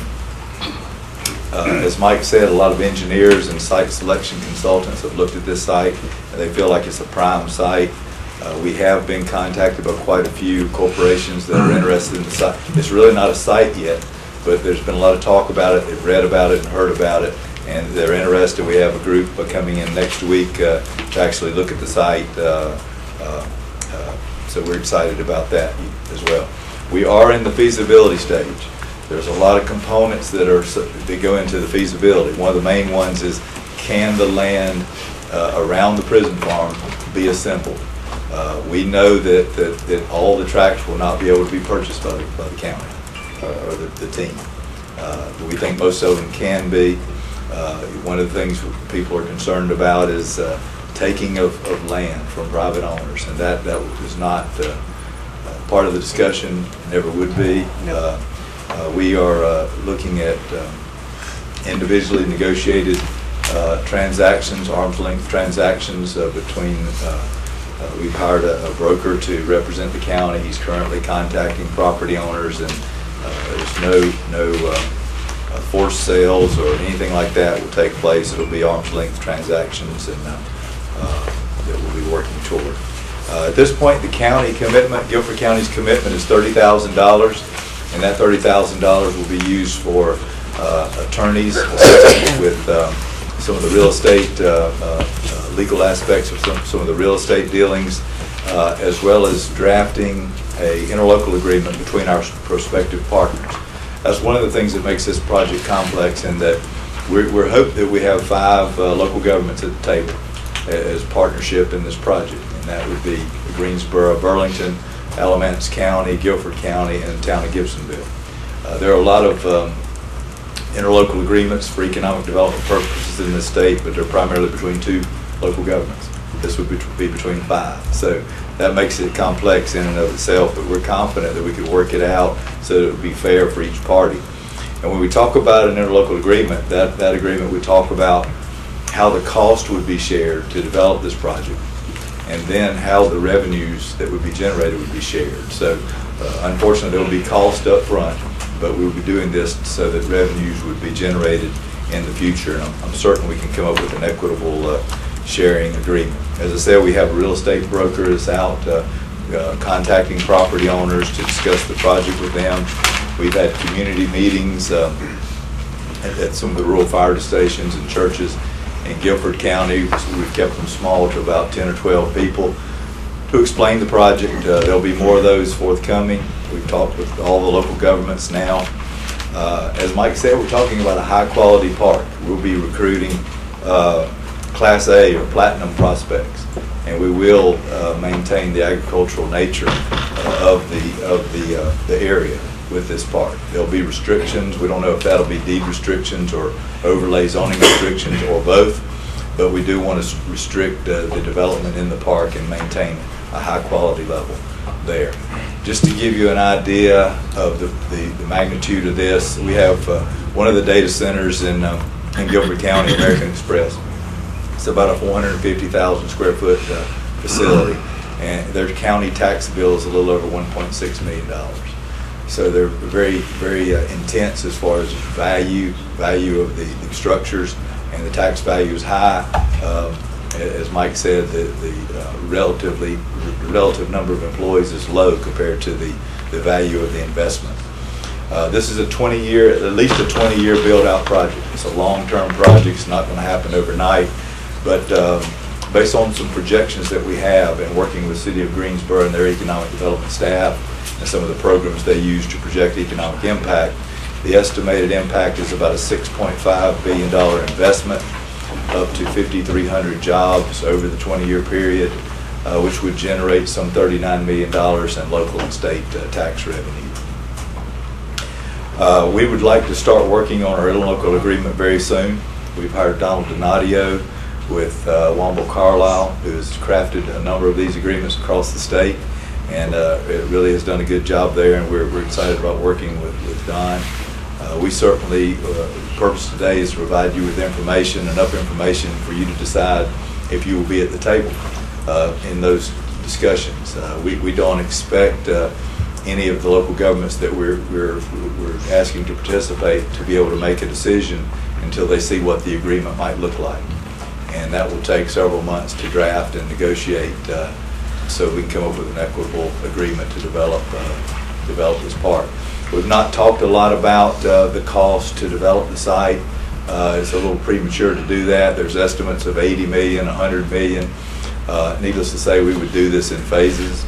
uh, as Mike said, a lot of engineers and site selection consultants have looked at this site, and they feel like it's a prime site. Uh, we have been contacted by quite a few corporations that are interested in the site. It's really not a site yet, but there's been a lot of talk about it. They've read about it and heard about it, and they're interested. We have a group uh, coming in next week uh, to actually look at the site, uh, uh, uh, so we're excited about that as well. We are in the feasibility stage. There's a lot of components that are that go into the feasibility. One of the main ones is, can the land uh, around the prison farm be assembled? Uh, we know that, that, that all the tracts will not be able to be purchased by the, by the county uh, or the, the team. Uh, we think most of them can be. Uh, one of the things people are concerned about is uh, taking of, of land from private owners, and that, that is not uh, uh, part of the discussion, never would be. Uh, uh, we are uh, looking at um, individually negotiated uh, transactions, arm's length transactions uh, between uh, Uh, we've hired a, a broker to represent the county. He's currently contacting property owners, and uh, there's no no uh, uh, forced sales or anything like that will take place. It'll be arm's length transactions, and uh, uh, that we'll be working toward. Uh, at this point, the county commitment, Guilford County's commitment, is thirty thousand dollars, and that thirty thousand dollars will be used for uh, attorneys with um, some of the real estate uh, uh, legal aspects of some, some of the real estate dealings, uh, as well as drafting a interlocal agreement between our prospective partners. That's one of the things that makes this project complex, in that we're, we're hoping that we have five uh, local governments at the table as partnership in this project, and that would be Greensboro, Burlington, Alamance County, Guilford County, and the town of Gibsonville. Uh, there are a lot of um, interlocal agreements for economic development purposes in this state, but they're primarily between two local governments. This would be, be between five. So that makes it complex in and of itself, but we're confident that we could work it out so that it would be fair for each party. And when we talk about an interlocal agreement, that, that agreement would talk about how the cost would be shared to develop this project, and then how the revenues that would be generated would be shared. So uh, unfortunately, there will be cost up front, but we will be doing this so that revenues would be generated in the future. And I'm, I'm certain we can come up with an equitable uh, sharing agreement. As I said, we have a real estate broker that's out uh, uh, contacting property owners to discuss the project with them. We've had community meetings um, at, at some of the rural fire stations and churches in Guilford County. So we've kept them small to about ten or twelve people to explain the project. Uh, there'll be more of those forthcoming. We've talked with all the local governments now. Uh, as Mike said, we're talking about a high-quality park. We'll be recruiting uh, Class A or Platinum prospects, and we will uh, maintain the agricultural nature uh, of the of the uh, the area with this park. There'll be restrictions. We don't know if that'll be deed restrictions or overlay zoning restrictions or both, but we do want to restrict uh, the development in the park and maintain a high-quality level there. Just to give you an idea of the, the, the magnitude of this, we have uh, one of the data centers in, um, in Guilford County, American Express. It's about a four hundred fifty thousand square foot uh, facility, and their county tax bill is a little over one point six million dollars. So they're very, very uh, intense as far as value, value of the, the structures, and the tax value is high. Um, as Mike said, the, the uh, relatively the relative number of employees is low compared to the, the value of the investment. Uh, this is a twenty year, at least a twenty year build out project. It's a long-term project. It's not going to happen overnight, but um, based on some projections that we have and working with the City of Greensboro and their economic development staff and some of the programs they use to project economic impact, the estimated impact is about a six point five billion dollar investment, up to fifty-three hundred jobs over the twenty year period, uh, which would generate some thirty-nine million dollars in local and state uh, tax revenue. Uh, we would like to start working on our interlocal agreement very soon. We've hired Donald Donadio with uh, Womble Carlisle, who has crafted a number of these agreements across the state, and uh, it really has done a good job there, and we're, we're excited about working with, with Don. Uh, we certainly, uh, the purpose today is to provide you with information, enough information for you to decide if you will be at the table uh, in those discussions. Uh, we, we don't expect uh, any of the local governments that we're, we're, we're asking to participate to be able to make a decision until they see what the agreement might look like. And that will take several months to draft and negotiate uh, so we can come up with an equitable agreement to develop, uh, develop this park. We've not talked a lot about uh, the cost to develop the site. Uh, it's a little premature to do that. There's estimates of eighty million, one hundred million. Uh, needless to say, we would do this in phases,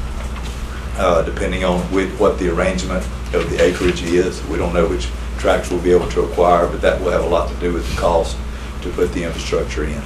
uh, depending on which, what the arrangement of the acreage is. We don't know which tracts we'll be able to acquire, but that will have a lot to do with the cost to put the infrastructure in.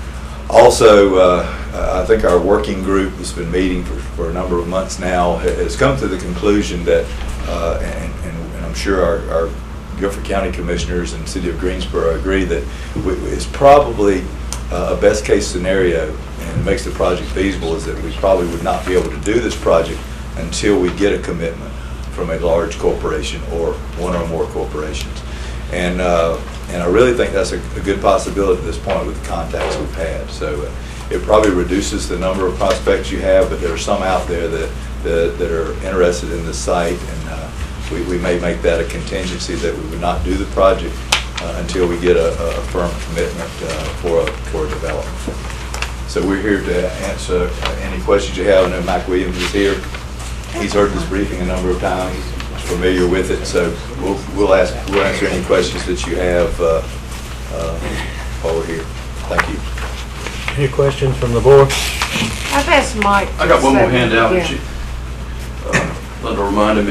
Also, uh, I think our working group that's been meeting for, for a number of months now has come to the conclusion that, uh, and, and, and I'm sure our, our Guilford County Commissioners and City of Greensboro agree, that it's probably uh, a best case scenario, and it makes the project feasible, is that we probably would not be able to do this project until we get a commitment from a large corporation or one or more corporations. And uh, and I really think that's a, a good possibility at this point with the contacts we've had. So uh, it probably reduces the number of prospects you have, but there are some out there that that, that are interested in this site, and uh, we, we may make that a contingency that we would not do the project uh, until we get a, a firm commitment uh, for a, for a development. So we're here to answer any questions you have. I know Mike Williams is here. He's heard this briefing a number of times, familiar with it, so we'll, we'll ask, we'll answer any questions that you have uh, uh, while we're here. Thank you. Any questions from the board? I've asked Mike. I got one more handout yeah. that you, uh, Linda reminded me.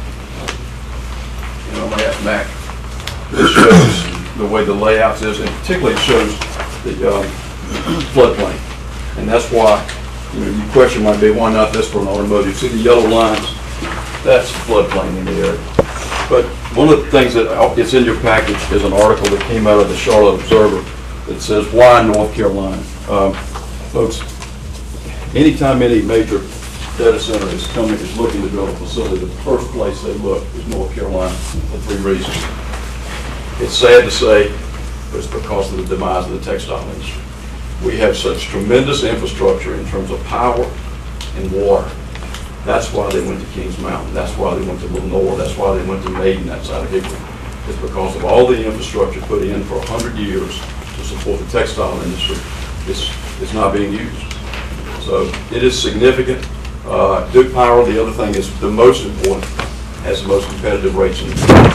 You know, I'm gonna ask Mac. This shows the way the layout is, and particularly it shows the um, floodplain, and that's why. You know, your question might be, why not this for an automotive? See the yellow lines? That's floodplain in the area. But one of the things that is in your package is an article that came out of the Charlotte Observer that says, why North Carolina? Um, folks, anytime any major data center is coming, is looking to build a facility, the first place they look is North Carolina for three reasons. It's sad to say, but it's because of the demise of the textile industry. We have such tremendous infrastructure in terms of power and water. That's why they went to Kings Mountain. That's why they went to Lenore. That's why they went to Maiden, that side of Hickory. It's because of all the infrastructure put in for a hundred years to support the textile industry. It's, it's not being used. So it is significant. Uh, Duke Power, the other thing is the most important, has the most competitive rates in the country.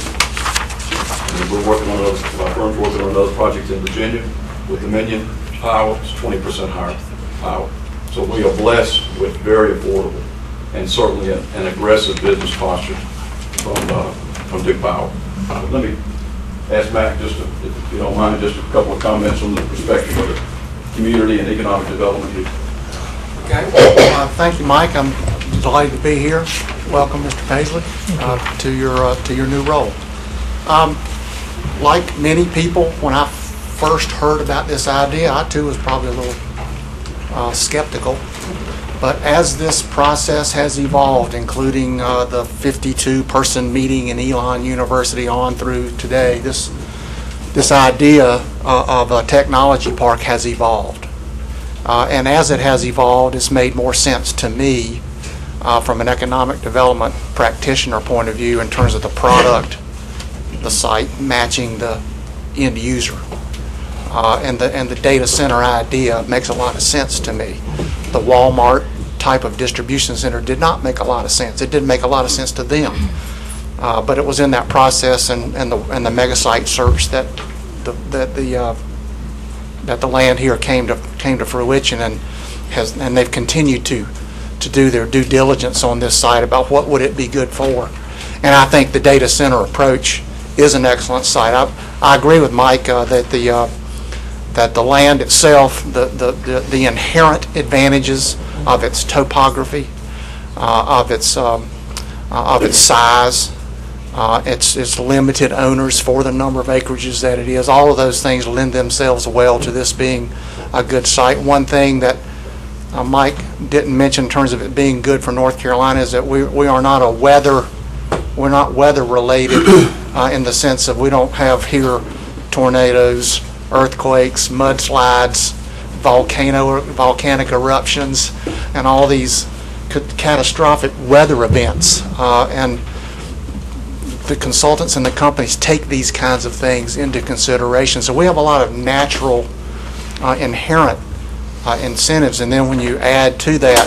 And we're working on those, my firm's working on another project in Virginia with Dominion Power, it's twenty percent higher power. So we are blessed with very affordable and certainly a, an aggressive business posture from, uh, from Duke Power. Uh, let me ask Mac, just to, if you don't mind, just a couple of comments from the perspective of the community and economic development here. Okay. Uh, thank you, Mike. I'm delighted to be here. Welcome, Mister Paisley, uh, to your uh, to your new role. Um, like many people, when I first heard about this idea, I too was probably a little uh, skeptical. But as this process has evolved, including uh, the fifty-two person meeting in Elon University on through today, this this idea uh, of a technology park has evolved. Uh, and as it has evolved, it's made more sense to me uh, from an economic development practitioner point of view in terms of the product, the site matching the end user. Uh, and the and the data center idea makes a lot of sense to me. The Walmart type of distribution center did not make a lot of sense. It didn't make a lot of sense to them. Uh, but it was in that process and, and the and the mega site search that the that the uh, that the land here came to came to fruition, and has and they've continued to to do their due diligence on this site about what would it be good for. And I think the data center approach is an excellent site. I, I agree with Mike uh, that the uh, that the land itself, the, the, the, the inherent advantages of its topography, uh, of its um, uh, of its size, uh, its its limited owners for the number of acreages that it is, all of those things lend themselves well to this being a good site. One thing that uh, Mike didn't mention in terms of it being good for North Carolina is that we we are not a weather we're not weather related uh, in the sense of we don't have here tornadoes, earthquakes, mudslides, volcano volcanic eruptions, and all these ca catastrophic weather events. Uh, and the consultants and the companies take these kinds of things into consideration. So we have a lot of natural, uh, inherent uh, incentives, and then when you add to that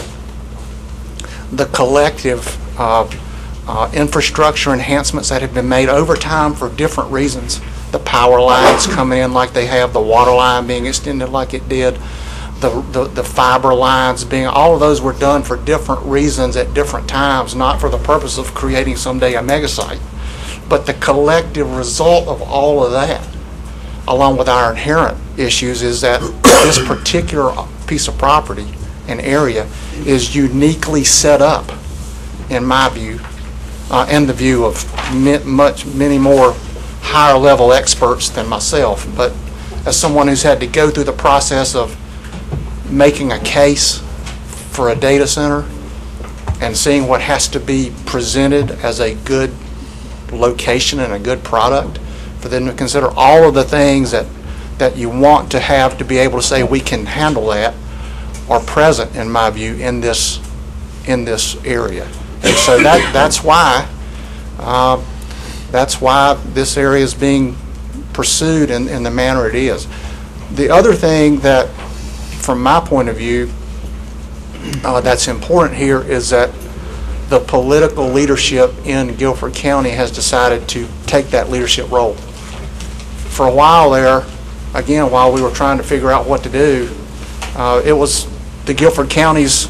the collective uh, uh, infrastructure enhancements that have been made over time for different reasons, the power lines coming in like they have, the water line being extended like it did, the, the, the fiber lines being, all of those were done for different reasons at different times, not for the purpose of creating someday a mega site. But the collective result of all of that, along with our inherent issues, is that this particular piece of property and area is uniquely set up, in my view, uh, and the view of much, many more higher level experts than myself, but as someone who's had to go through the process of making a case for a data center and seeing what has to be presented as a good location and a good product, for them to consider all of the things that that you want to have to be able to say we can handle that are present, in my view, in this in this area. And so that that's why uh, That's why this area is being pursued in, in the manner it is. The other thing that, from my point of view, uh, that's important here is that the political leadership in Guilford County has decided to take that leadership role. For a while there, again, while we were trying to figure out what to do, uh, it was the Guilford counties,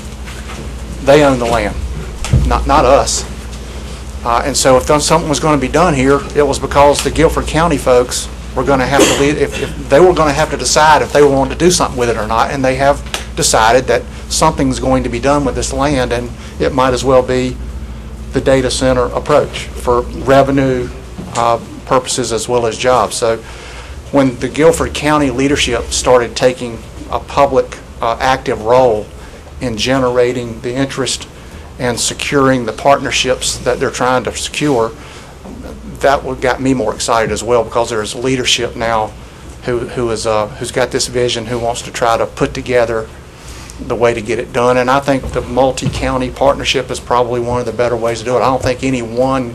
they own the land, not, not us. Uh, and so if something was going to be done here, it was because the Guilford County folks were going to have to lead, if, if they were going to have to decide if they wanted to do something with it or not, and they have decided that something's going to be done with this land, and it might as well be the data center approach for revenue uh, purposes as well as jobs. So when the Guilford County leadership started taking a public uh, active role in generating the interest and securing the partnerships that they're trying to secure, that what got me more excited as well, because there's leadership now who who is uh, who's got this vision, who wants to try to put together the way to get it done. And I think the multi-county partnership is probably one of the better ways to do it. I don't think any one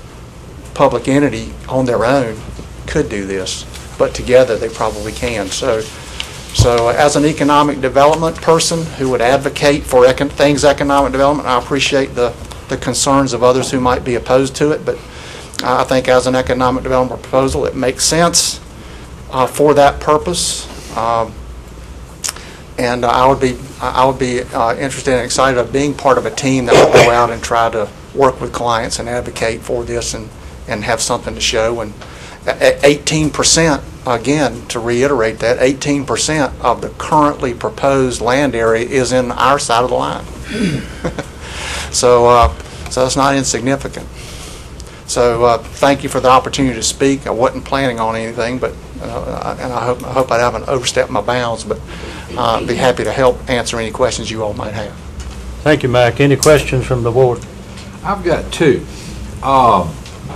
public entity on their own could do this, but together they probably can. So So uh, as an economic development person who would advocate for econ things economic development, I appreciate the, the concerns of others who might be opposed to it, but I think as an economic development proposal, it makes sense uh, for that purpose. Um, and uh, I would be, I would be uh, interested and excited of being part of a team that would go out and try to work with clients and advocate for this and, and have something to show. And eighteen percent, again, to reiterate that, eighteen percent of the currently proposed land area is in our side of the line. so, uh, so it's not insignificant. So uh, thank you for the opportunity to speak. I wasn't planning on anything, but uh, and I hope I hope I haven't overstepped my bounds, but uh, I'd be happy to help answer any questions you all might have. Thank you, Mike. Any questions from the board? I've got two. Um,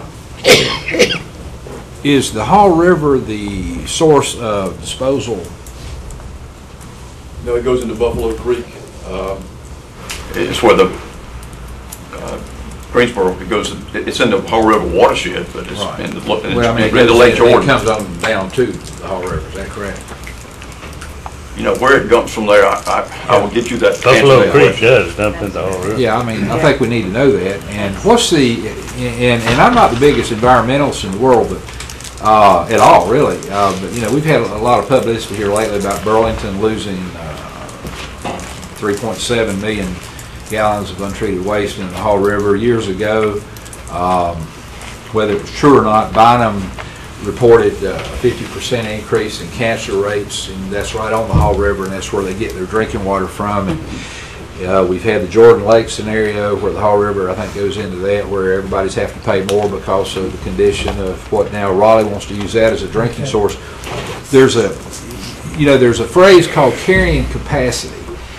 is the Haw River the source of disposal? No, it goes into Buffalo Creek. Um, it's where the uh, Greensboro, it goes, it's in the Haw River watershed, but it's Right. in the, in Well, I mean, the Lake Jordan. It comes on down to the Haw River, is that correct? You know, where it comes from there, I, I, I will get you that. Buffalo answer. Creek does dump into Haw River. Yeah, I mean, I think we need to know that. And what's the, and, and I'm not the biggest environmentalist in the world, but, uh, at all, really. Uh, but, you know, we've had a lot of publicity here lately about Burlington losing, uh, three point seven million gallons of untreated waste in the Haw River years ago. Um, whether it was true or not, Bynum reported a fifty percent increase in cancer rates, and that's right on the Haw River, and that's where they get their drinking water from. And uh, we've had the Jordan Lake scenario where the Haw River, I think, goes into that, where everybody's having to pay more because of the condition of what now Raleigh wants to use that as a drinking source. There's a, you know, there's a phrase called carrying capacity.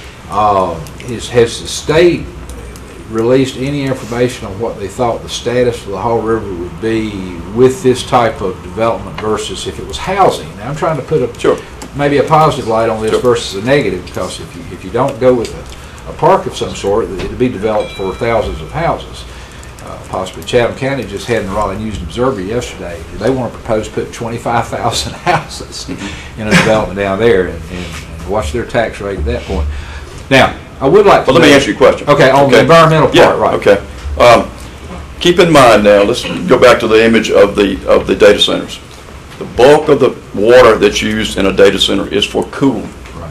Uh, is, has the state released any information on what they thought the status of the Haw River would be with this type of development versus if it was housing? Now, I'm trying to put a sure. maybe a positive light on this Sure. versus a negative, because if you if you don't go with a, a park of some sort, it'll be developed for thousands of houses. Uh, possibly Chatham County just had in the Raleigh News and Observer yesterday. They want to propose put twenty-five thousand houses in a development down there, and, and, and watch their tax rate at that point. Now, I would like to Well, let me know- answer your question. Okay, on the environmental part, yeah, right. Okay. Um, keep in mind now, let's go back to the image of the of the data centers. The bulk of the water that's used in a data center is for cooling. Right.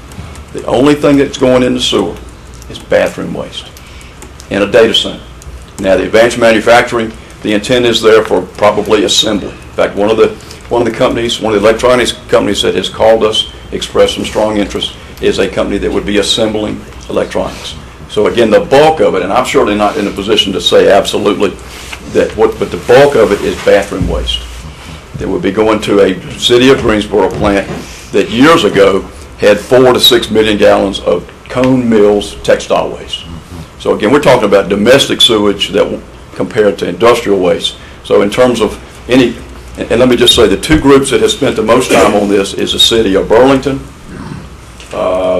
The only thing that's going in the sewer is bathroom waste in a data center. Now, the advanced manufacturing, the intent is there for probably assembly. In fact, one of the one of the companies, one of the electronics companies that has called us, expressed some strong interest, is a company that would be assembling electronics. So again, the bulk of it, and I'm surely not in a position to say absolutely that what, but the bulk of it is bathroom waste that would be going to a city of Greensboro plant that years ago had four to six million gallons of Cone Mills textile waste. So again, we're talking about domestic sewage that will compared to industrial waste. So in terms of any, and, and let me just say, the two groups that have spent the most time on this is the city of Burlington. Uh,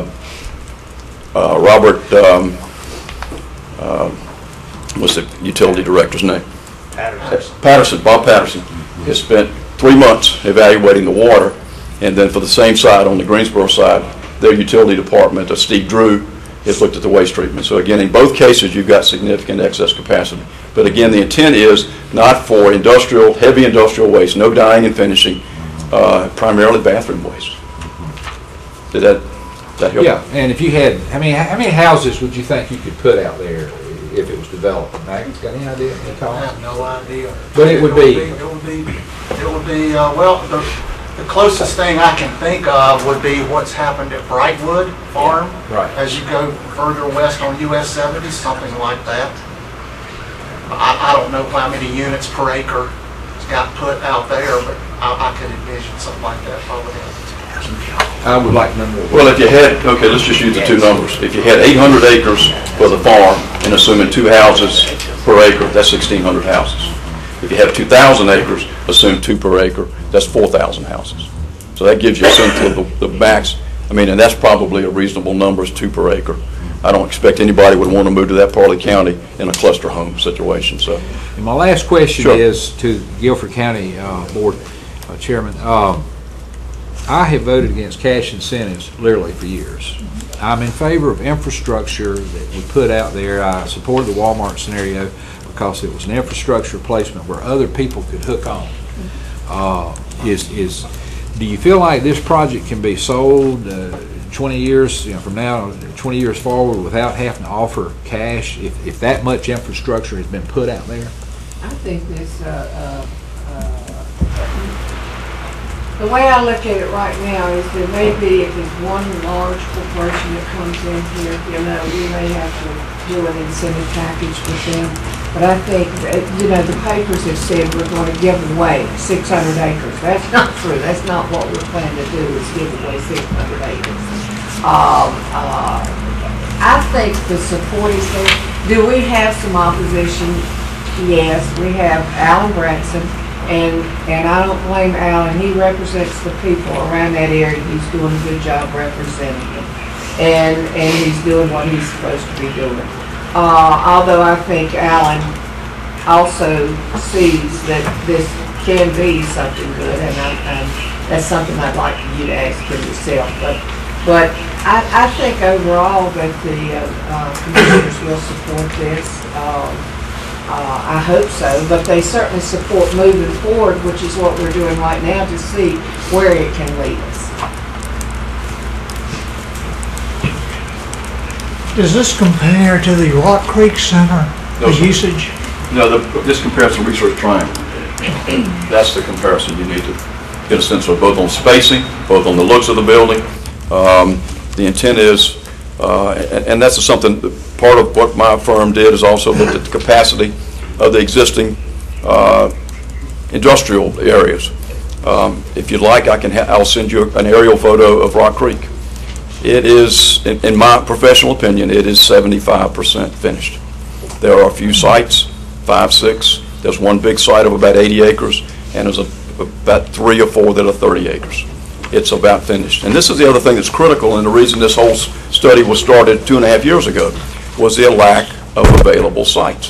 uh, Robert, um, uh, what's the utility director's name? Patterson. Patterson, Bob Patterson, has spent three months evaluating the water, and then for the same side, on the Greensboro side, their utility department, uh, Steve Drew, has looked at the waste treatment. So again, in both cases, you've got significant excess capacity. But again, the intent is not for industrial, heavy industrial waste, no dyeing and finishing, uh, primarily bathroom waste. Did that, that help? Yeah, and if you had, how many, how many houses would you think you could put out there if it was developed? Mac, got any idea? Any I call? have no idea. But it would be- It would be, it would be, uh, well, the, the closest thing I can think of would be what's happened at Brightwood Farm. Right. As you go further west on U S seventy, something like that. I, I don't know how many units per acre got put out there, but I, I could envision something like that probably. I would like to know more. Well, if you had, okay, let's just use the two numbers. If you had eight hundred acres for the farm, and assuming two houses per acre, that's sixteen hundred houses. If you have two thousand acres, assume two per acre, that's four thousand houses. So that gives you a sense of the, the max. I mean, and that's probably a reasonable number, is two per acre. I don't expect anybody would want to move to that part of the county in a cluster home situation, so. And my last question Sure. is to Guilford County uh, Board uh, Chairman. Um, I have voted against cash incentives literally for years. I'm in favor of infrastructure that we put out there. I supported the Walmart scenario because it was an infrastructure replacement where other people could hook on. Uh, is, is, do you feel like this project can be sold uh, twenty years, you know, from now, twenty years forward without having to offer cash if, if that much infrastructure has been put out there? I think this, uh, uh, uh, the way I look at it right now is that maybe if there's one large corporation that comes in here, you know, we may have to do an incentive package with them. But I think, that, you know, the papers have said we're going to give away six hundred acres. That's not true. That's not what we're planning to do, is give away six hundred acres. Um, uh, I think the support is there. Do we have some opposition? Yes, we have Alan Branson, and and I don't blame Alan. He represents the people around that area. He's doing a good job representing them, and and he's doing what he's supposed to be doing. Uh, although I think Alan also sees that this can be something good, and, I, and that's something I'd like you to ask him yourself. But but I, I think overall that the uh, uh, commissioners will support this. Um, Uh, I hope so, but they certainly support moving forward, which is what we're doing right now to see where it can lead us. Does this compare to the Rock Creek Center, No, the sir. usage? No, the, this compares to Research Triangle. That's the comparison you need to get a sense of, both on spacing, both on the looks of the building. Um, the intent is, uh, and, and that's something, part of what my firm did is also looked at the capacity of the existing uh, industrial areas. Um, if you'd like, I can ha I'll send you an aerial photo of Rock Creek. It is, in, in my professional opinion, it is seventy-five percent finished. There are a few sites, five, six. There's one big site of about eighty acres, and there's a, about three or four that are thirty acres. It's about finished. And this is the other thing that's critical, and the reason this whole study was started two and a half years ago, was the lack of available sites.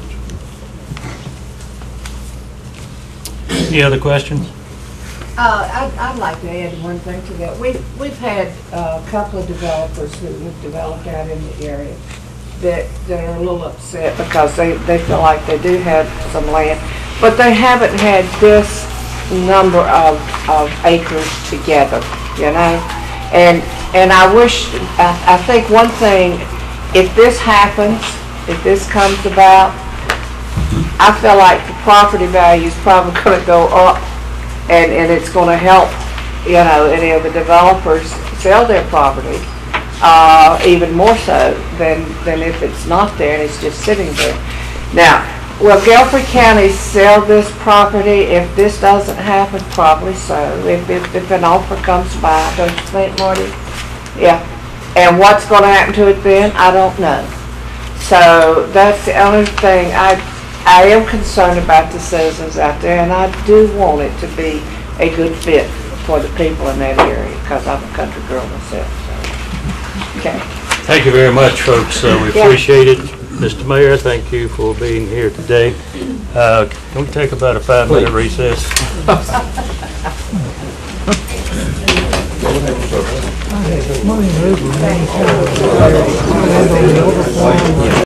Any other questions? Uh, I'd, I'd like to add one thing to that. We've, we've had uh, a couple of developers who have developed out in the area that, that are a little upset because they, they feel like they do have some land, but they haven't had this number of, of acres together, you know? And, and I wish, I, I think one thing, if this happens, if this comes about, I feel like the property value is probably going to go up, and, and it's going to help, you know, any of the developers sell their property, uh, even more so than, than if it's not there and it's just sitting there. Now, will Guilford County sell this property if this doesn't happen? Probably so, if, if, if an offer comes by, don't you think, Marty? Yeah. And what's going to happen to it then? I don't know. So that's the only thing. I, I am concerned about the citizens out there, and I do want it to be a good fit for the people in that area, because I'm a country girl myself. So. Okay. Thank you very much, folks. Uh, we Yeah. appreciate it. Mister Mayor, thank you for being here today. Uh, can we take about a five-minute recess?